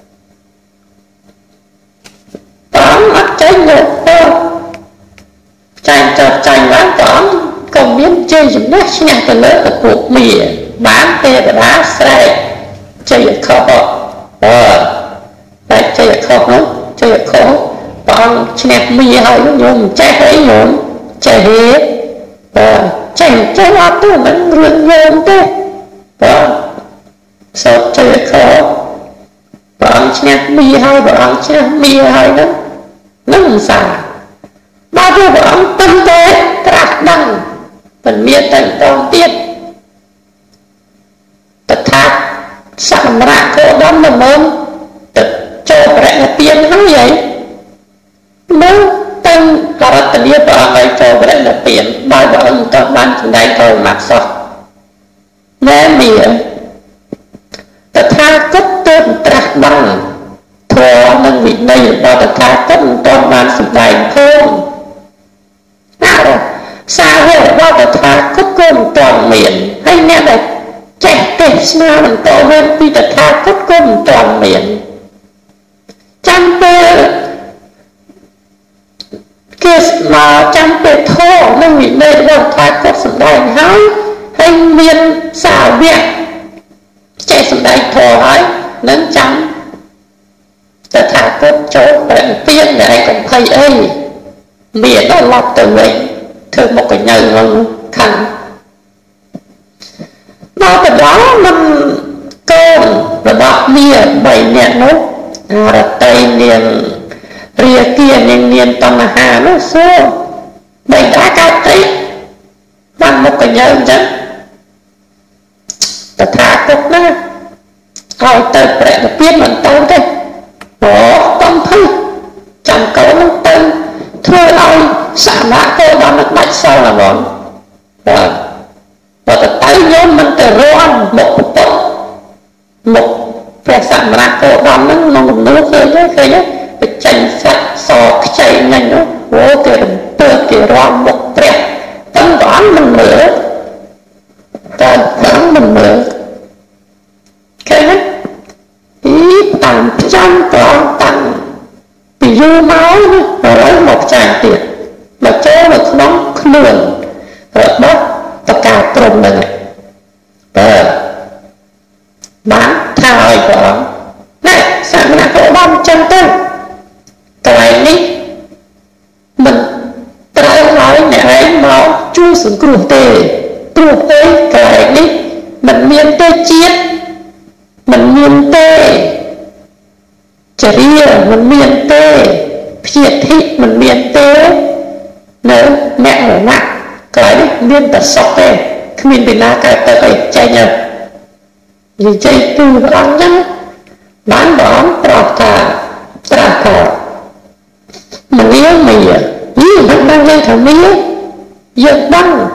tóm mắt cháy nhột thôi chanh chợt chanh bán tóm còn miếng chơi dùng nét nhà cái lớp ở cuộc mìa bán tê và đá xe chơi ở khóc ờ đấy chơi ở khóc nữa chơi ở khóc còn chẹp mìa hỏi nó nhung chạy thấy nhung chạy hết ờ chanh chơi hoa tư vẫn rượn nhung tê ờ sốt chơi ở khóc còn chẹp mìa hỏi còn chẹp mìa hỏi nó nó làm sao bao nhiêu bọn tâm tế trạc đăng phần miên tầng toàn tiết tất thác sẵn rạc khổ đâm là môn tất cho rẽ là tiền hắn vậy nếu tầng có rất tình yêu bọn ấy cho rẽ là tiền bao bọn ta bán trên đây thôi mặc sọ nè mìa tất thác cất tên trạc đăng thua nâng vị này bao tất thác cất toàn bán sự đại không xa hệ qua cái thác cất cơm toàn miền hay nè này chạy kể xa mình tổ hơn vì cái thác cất cơm toàn miền chăm bê kia mà chăm bê thô nên vì đây là thác cất sự đại hỏi hay miền xào biệt chạy sự đại thô hỏi nên chăm cái thác cất chỗ bệnh tiên này còn thầy ơi miền nó lọc từ mình thường một cái nhờ hơn khăn nó từ đó mình cơm và bọc mìa bảy nhẹ nó à là tây niên rìa kia niên niên tầm hà nó xô bảy đá cao tí bằng một cái nhờ chứ ta thả cục nó hỏi tới bệ là biết mình tao thế đó tâm thư chẳng có nó tên thưa ông xả mã cô đó nó bạch sau là bọn và và ta tay nhóm mình ta roan một một một về xả mã cô đó nó nó một nước khơi nhé khơi nhé phải chanh sạch sò chạy nhanh đó vô kìa tơ kìa roan một trẻ tấn đoán mình nữa ta đoán mình nữa khơi nhé ý tặng trăm con tặng vì du máu nó lấy một tràng tiền mà cho nó nóng khลื่n rồi bóp tất cả trồng này và bán thai của này sáng là có bom chân tên cái này mình trái nói này ấy máu chu xuống cửu tê cửu tê cái này mình miên tê chiết mình miên tê chả ria mình miên tê phiệt thị mình miên tê nếu mẹ ở nặng cái miên tật sọc tê khi mình bị na cái tờ phải chạy nhờ vì chạy từ bán nhá bán bóng trọc thả trọc thả mình yêu mì à như mình đang lên thả mía giật băng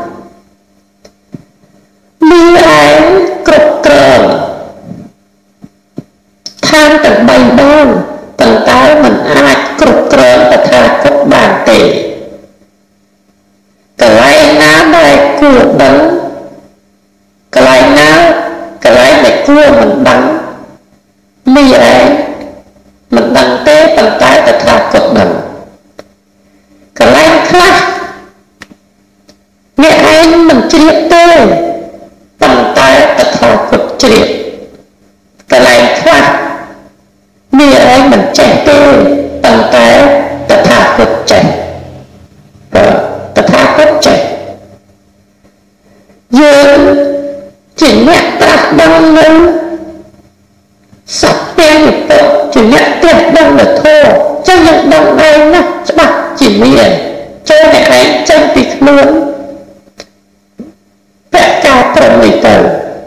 mì án cực cờ than tầng bày đôn tầng tái mình ai cực cờ và thả cốc bàn tệ cái này ná này cua đắng cái này ná cái này này cua mình đắng mì án ជ្រាបទេប៉ុន្តែតថាគតជ្រាបកន្លែងខ្លះមានអីមិនចេះទេប៉ុន្តែតថាគតចេះតថាគតចេះយើងជាអ្នកត្រាស់ដឹងនៅសត្វទាំងពុទ្ធជាអ្នកត្រាស់ដឹងនៅធម៌ចឹងយើងដឹងឯងណាច្បាស់ជាមានចូលអ្នកឯងចេញពីខ្លួនពាក់ការប្រមនេះទៅ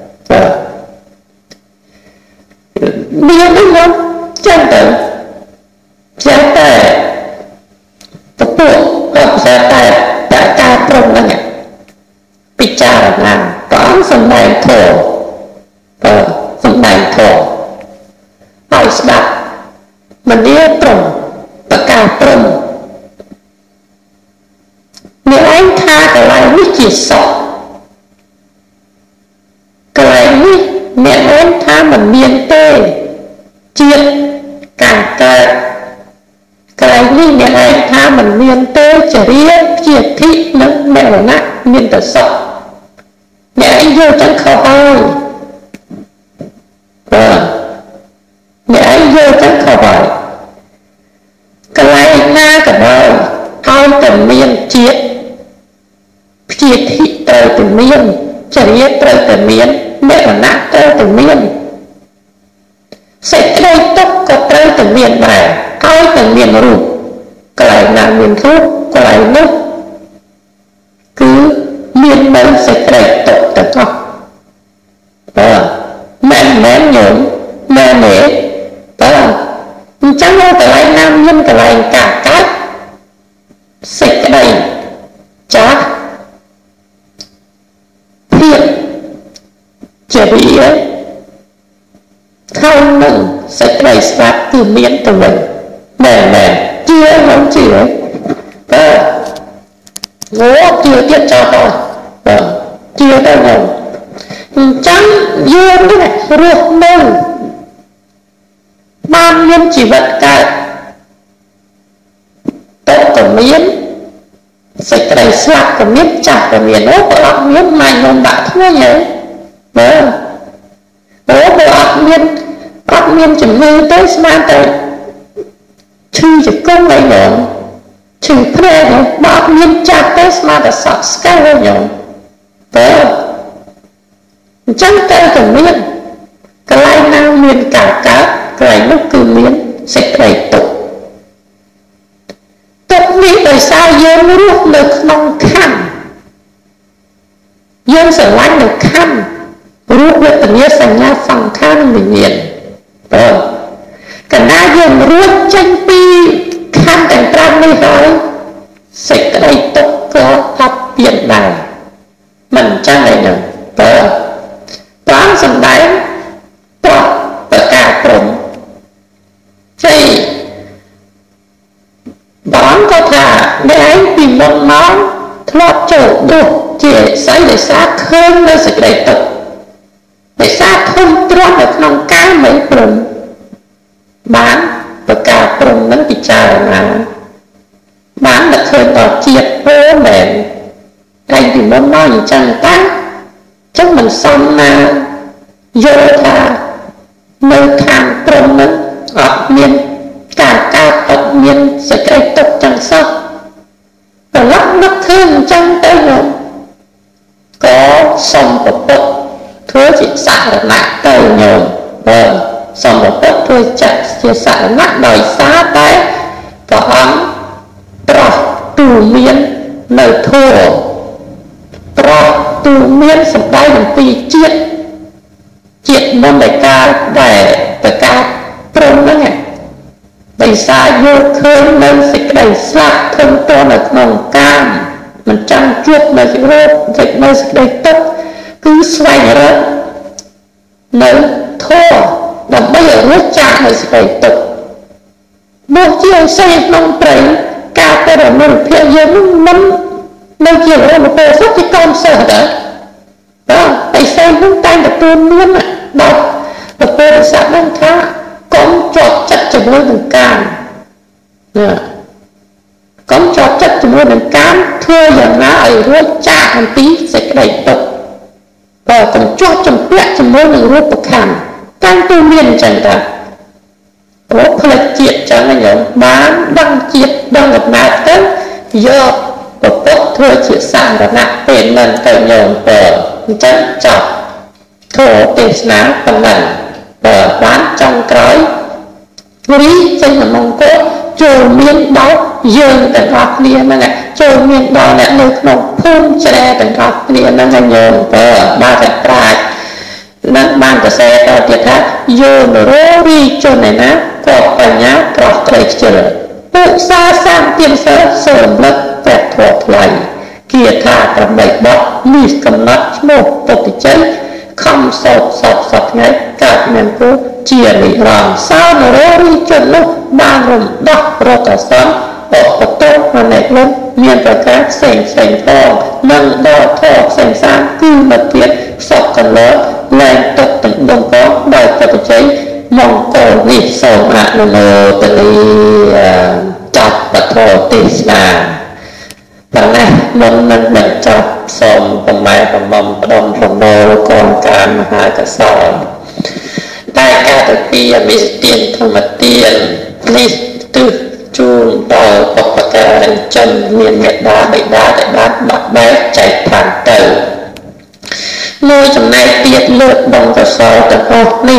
មានហ្នឹងណាចឹងទៅចេះតែពពុះក៏ចេះតែពាក់ការប្រមហ្នឹងពិចារណាព្រះអង្គសម្ដែងធម៌ក៏សម្ដែងធម៌ឲ្យស្ដាប់មនីព្រមប្រកាសព្រមអ្នកឯងថាកន្លែងនេះជាសុខកន្លែងនេះអ្នកឯងថាមិនមានទេជាតិការកើតកន្លែងនេះអ្នកឯងថាមិនមានទេចរិយាជាធិនិងមរណៈមានតែសុខអ្នកឯងយល់ចឹងខុសហើយបាទអ្នកឯងយល់ចឹងខុសហើយកន្លែងណាក៏ដោយឲ្យតែមានជាតិព្យាធិត្រូវតែមានចរិយាត្រូវតែមានមរណៈត្រូវតែមានសេចក្តីទុក្ខក៏ត្រូវតែមានដែរឲ្យតែមានរូបកន្លែងណាមានរូបកន្លែងនោះគឺមាននៅសេចក្តីទុក្ខទាំងអស់បាទមែនមែនញោមមែនទេបាទអញ្ចឹងកន្លែងណាមានកន្លែងការកើតសេចក្តីចាស់ភាពជាវាខាងនឹងសេចក្តីស្ដាប់គឺមានទៅវិញមែនមែនជឿមិនជឿបាទងោជឿទៀតចោលទៅបាទជឿទៅហ្នឹងអញ្ចឹងយើងនេះរស់នៅបានមានជីវិតកើតទុកក៏មានសេចក្តីស្លាប់ក៏មានចាស់ក៏មានអូក៏អត់មានម៉ាញ់នំដាក់ធ្ងន់ហ៎បាទអូក៏អត់មានអត់មានជំងឺទៅស្មានតែឈឺជង្គង់អីហ្នឹងឈឺភ្នែកបើអត់មានចាស់ទៅស្មានតែសក់ស្កៅហ្នឹងបាទអញ្ចឹងតែតែមានកន្លែងណាមានការកើតកន្លែងនោះគឺមានសេចក្តីទុក្ខទុក្ខនេះដោយសារយើងរស់នៅក្នុងខណ្ឌយើងស្រឡាញ់នៅខណ្ឌរូបវេទនាសញ្ញាសង្ខារនិងវិញ្ញាណបាទកណ្ដាលយើងរួចចេញពីខណ្ឌទាំងប្រាំនេះហើយសេចក្តីទុក្ខក៏អត់មានដែរមិនចឹងឯហ្នឹងបាទព្រះអង្គសម្ដែងប្រកប្រការព្រមជ័យបងក៏ថាអ្នកឯងពីមុនមកធ្លាប់ចូលដួសជាស្អីដោយសារឃើញនៅសេចក្តីទុក្ខដោយសារធំទ្រាំនៅក្នុងកាមេព្រមបានប្រការព្រមនឹងពិចារណាបានតែឃើញដល់ជាតិពោមែនតែពីមុនមកអញ្ចឹងតាចឹងមិនសមណាយល់ថានៅខាងព្រមនឹងអត់មានការកើតអត់មានសេចក្តីទុក្ខចឹងសោះប្រឡប់នឹកឃើញអញ្ចឹងទៅនោះក៏សុំប្រពុតធ្វើជាសារណៈទៅញោមបើសុំប្រពុតធ្វើចាក់ជាសារណៈដោយសារតែព្រះអង្គប្រោះទូមាននៅធម៌ប្រោះទូមានសម្ដែងអំពីជាតិជាតិមុនដែលកើតដែលប្រកាសព្រមហ្នឹងដោយសារយកឃើញនៅសេចក្តីស្លាប់ធំតនៅក្នុងកាមមិនចង់ជួបនៅសេចក្តីសេចក្តីសេចក្តីទុក្ខគឺស្វែងរកនៅធម៌ដើម្បីឲ្យរួចចាកនៅសេចក្តីទុក្ខមកជាអសេក្នុងព្រៃការទៅរមនុស្សភាពយើងមិននៅជារមនុស្សភាពសុខជាកូនសិស្សដែរបាទអីផ្សេងហ្នឹងតែទទួលមានដល់ប្រពន្ធសាស្ត្រហ្នឹងថាកុំជាប់ចិត្តជាមួយនឹងកាមណាកុំជាប់ចិត្តជាមួយនឹងការធ្វើយ៉ាងណាឲ្យរួចចាកអំពីសេចក្តីទុក្ខបើកញ្ចក់ចម្ពាក់ជាមួយនឹងរូបខណ្ឌតាមទូមានអញ្ចឹងតាព្រោះផ្លេចជាតិចឹងណាញោមបានដឹងជាតិដឹងកំណើតទៅយកប្រពុតធ្វើជាសារណៈពេលនឹងទៅញោមបើអញ្ចឹងចប់ធម៌ទេសនាប៉ុណ្ណឹងបើបានចុងក្រោយរីចេញមង្គលចូលមានដល់យើងទាំងអស់គ្នាហ្នឹងចូលមានដល់អ្នកនៅក្នុងភូមិជ្រែទាំងអស់គ្នាហ្នឹងញោមបើបានតែប្រាជ្ញនឹងបានសរសេរតទៀតថាយោនរោរីជនឯណាក៏បញ្ញាប្រោះក្រីខ្ជិលពុសាសាមទៀនសើសូមលឹកពេទ្យធម៌ថ្លៃគាថាប្របីបត់នេះកំណត់ឈ្មោះពុទ្ធជ័យខំសោតសពសពថ្ងៃកើតមានគូជានិរន្តរ៍សោនរោរីជននោះបានរំដោះរកអសន្នអបតោមនិលុនមានប្រការផ្សេងផ្សេងផងនិងដល់ធម៌ផ្សេងផ្សេងគឺមកទៀតសពកលរលែងទឹកទាំងដងកងដោយពុទ្ធជ័យមង្គលនេះសូមអនុមោទនីចាត់ពធទេសនាប៉ុន្តែមុននឹងបញ្ចប់សូមប្រម៉ែប្រមុំផ្ដុំប្រមូលកូនកាមហាកសលតែការទៅពីអមិសទានធម្មទាននេះទិសជូនដល់បុព្វការីជនមានមេត្តាបិតាដែលបានបាក់បែកចែកឋានទៅមួយចំណែកទៀតលើកបុណ្យកុសលទាំងអស់នេះ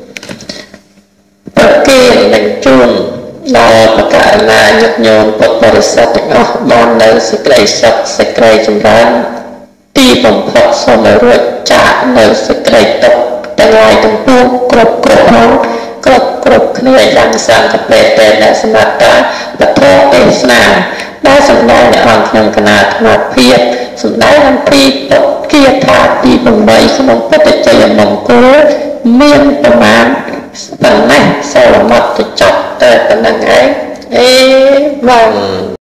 ប្រគេននឹងជូនដល់បករណាញាតិញោមពុទ្ធបរិស័ទទាំងអស់បាននៅសេចក្តីសុខសេចក្តីចម្រើនទីបំផុតសូមឲ្យរួចចាកនៅសេចក្តីទុក្ខទាំងឡាយទាំងពួងគ្រប់គ្រប់ផងគ្រប់គ្រប់គ្នាយ៉ាងសង្កបេតេនសមត្តាពធទេសនាដែលសម្ដែងនៅអង្គក្នុងគណៈធម៌ភាពសម្ដែងអំពីពុទ្ធគាថាទីប្រាំបីក្នុងពុទ្ធជ័យមង្គលមានប្រមាណប៉ុណ្ណេះសូមអមតទៅចប់តែប៉ុណ្្នឹងឯងអេវ៉ាន់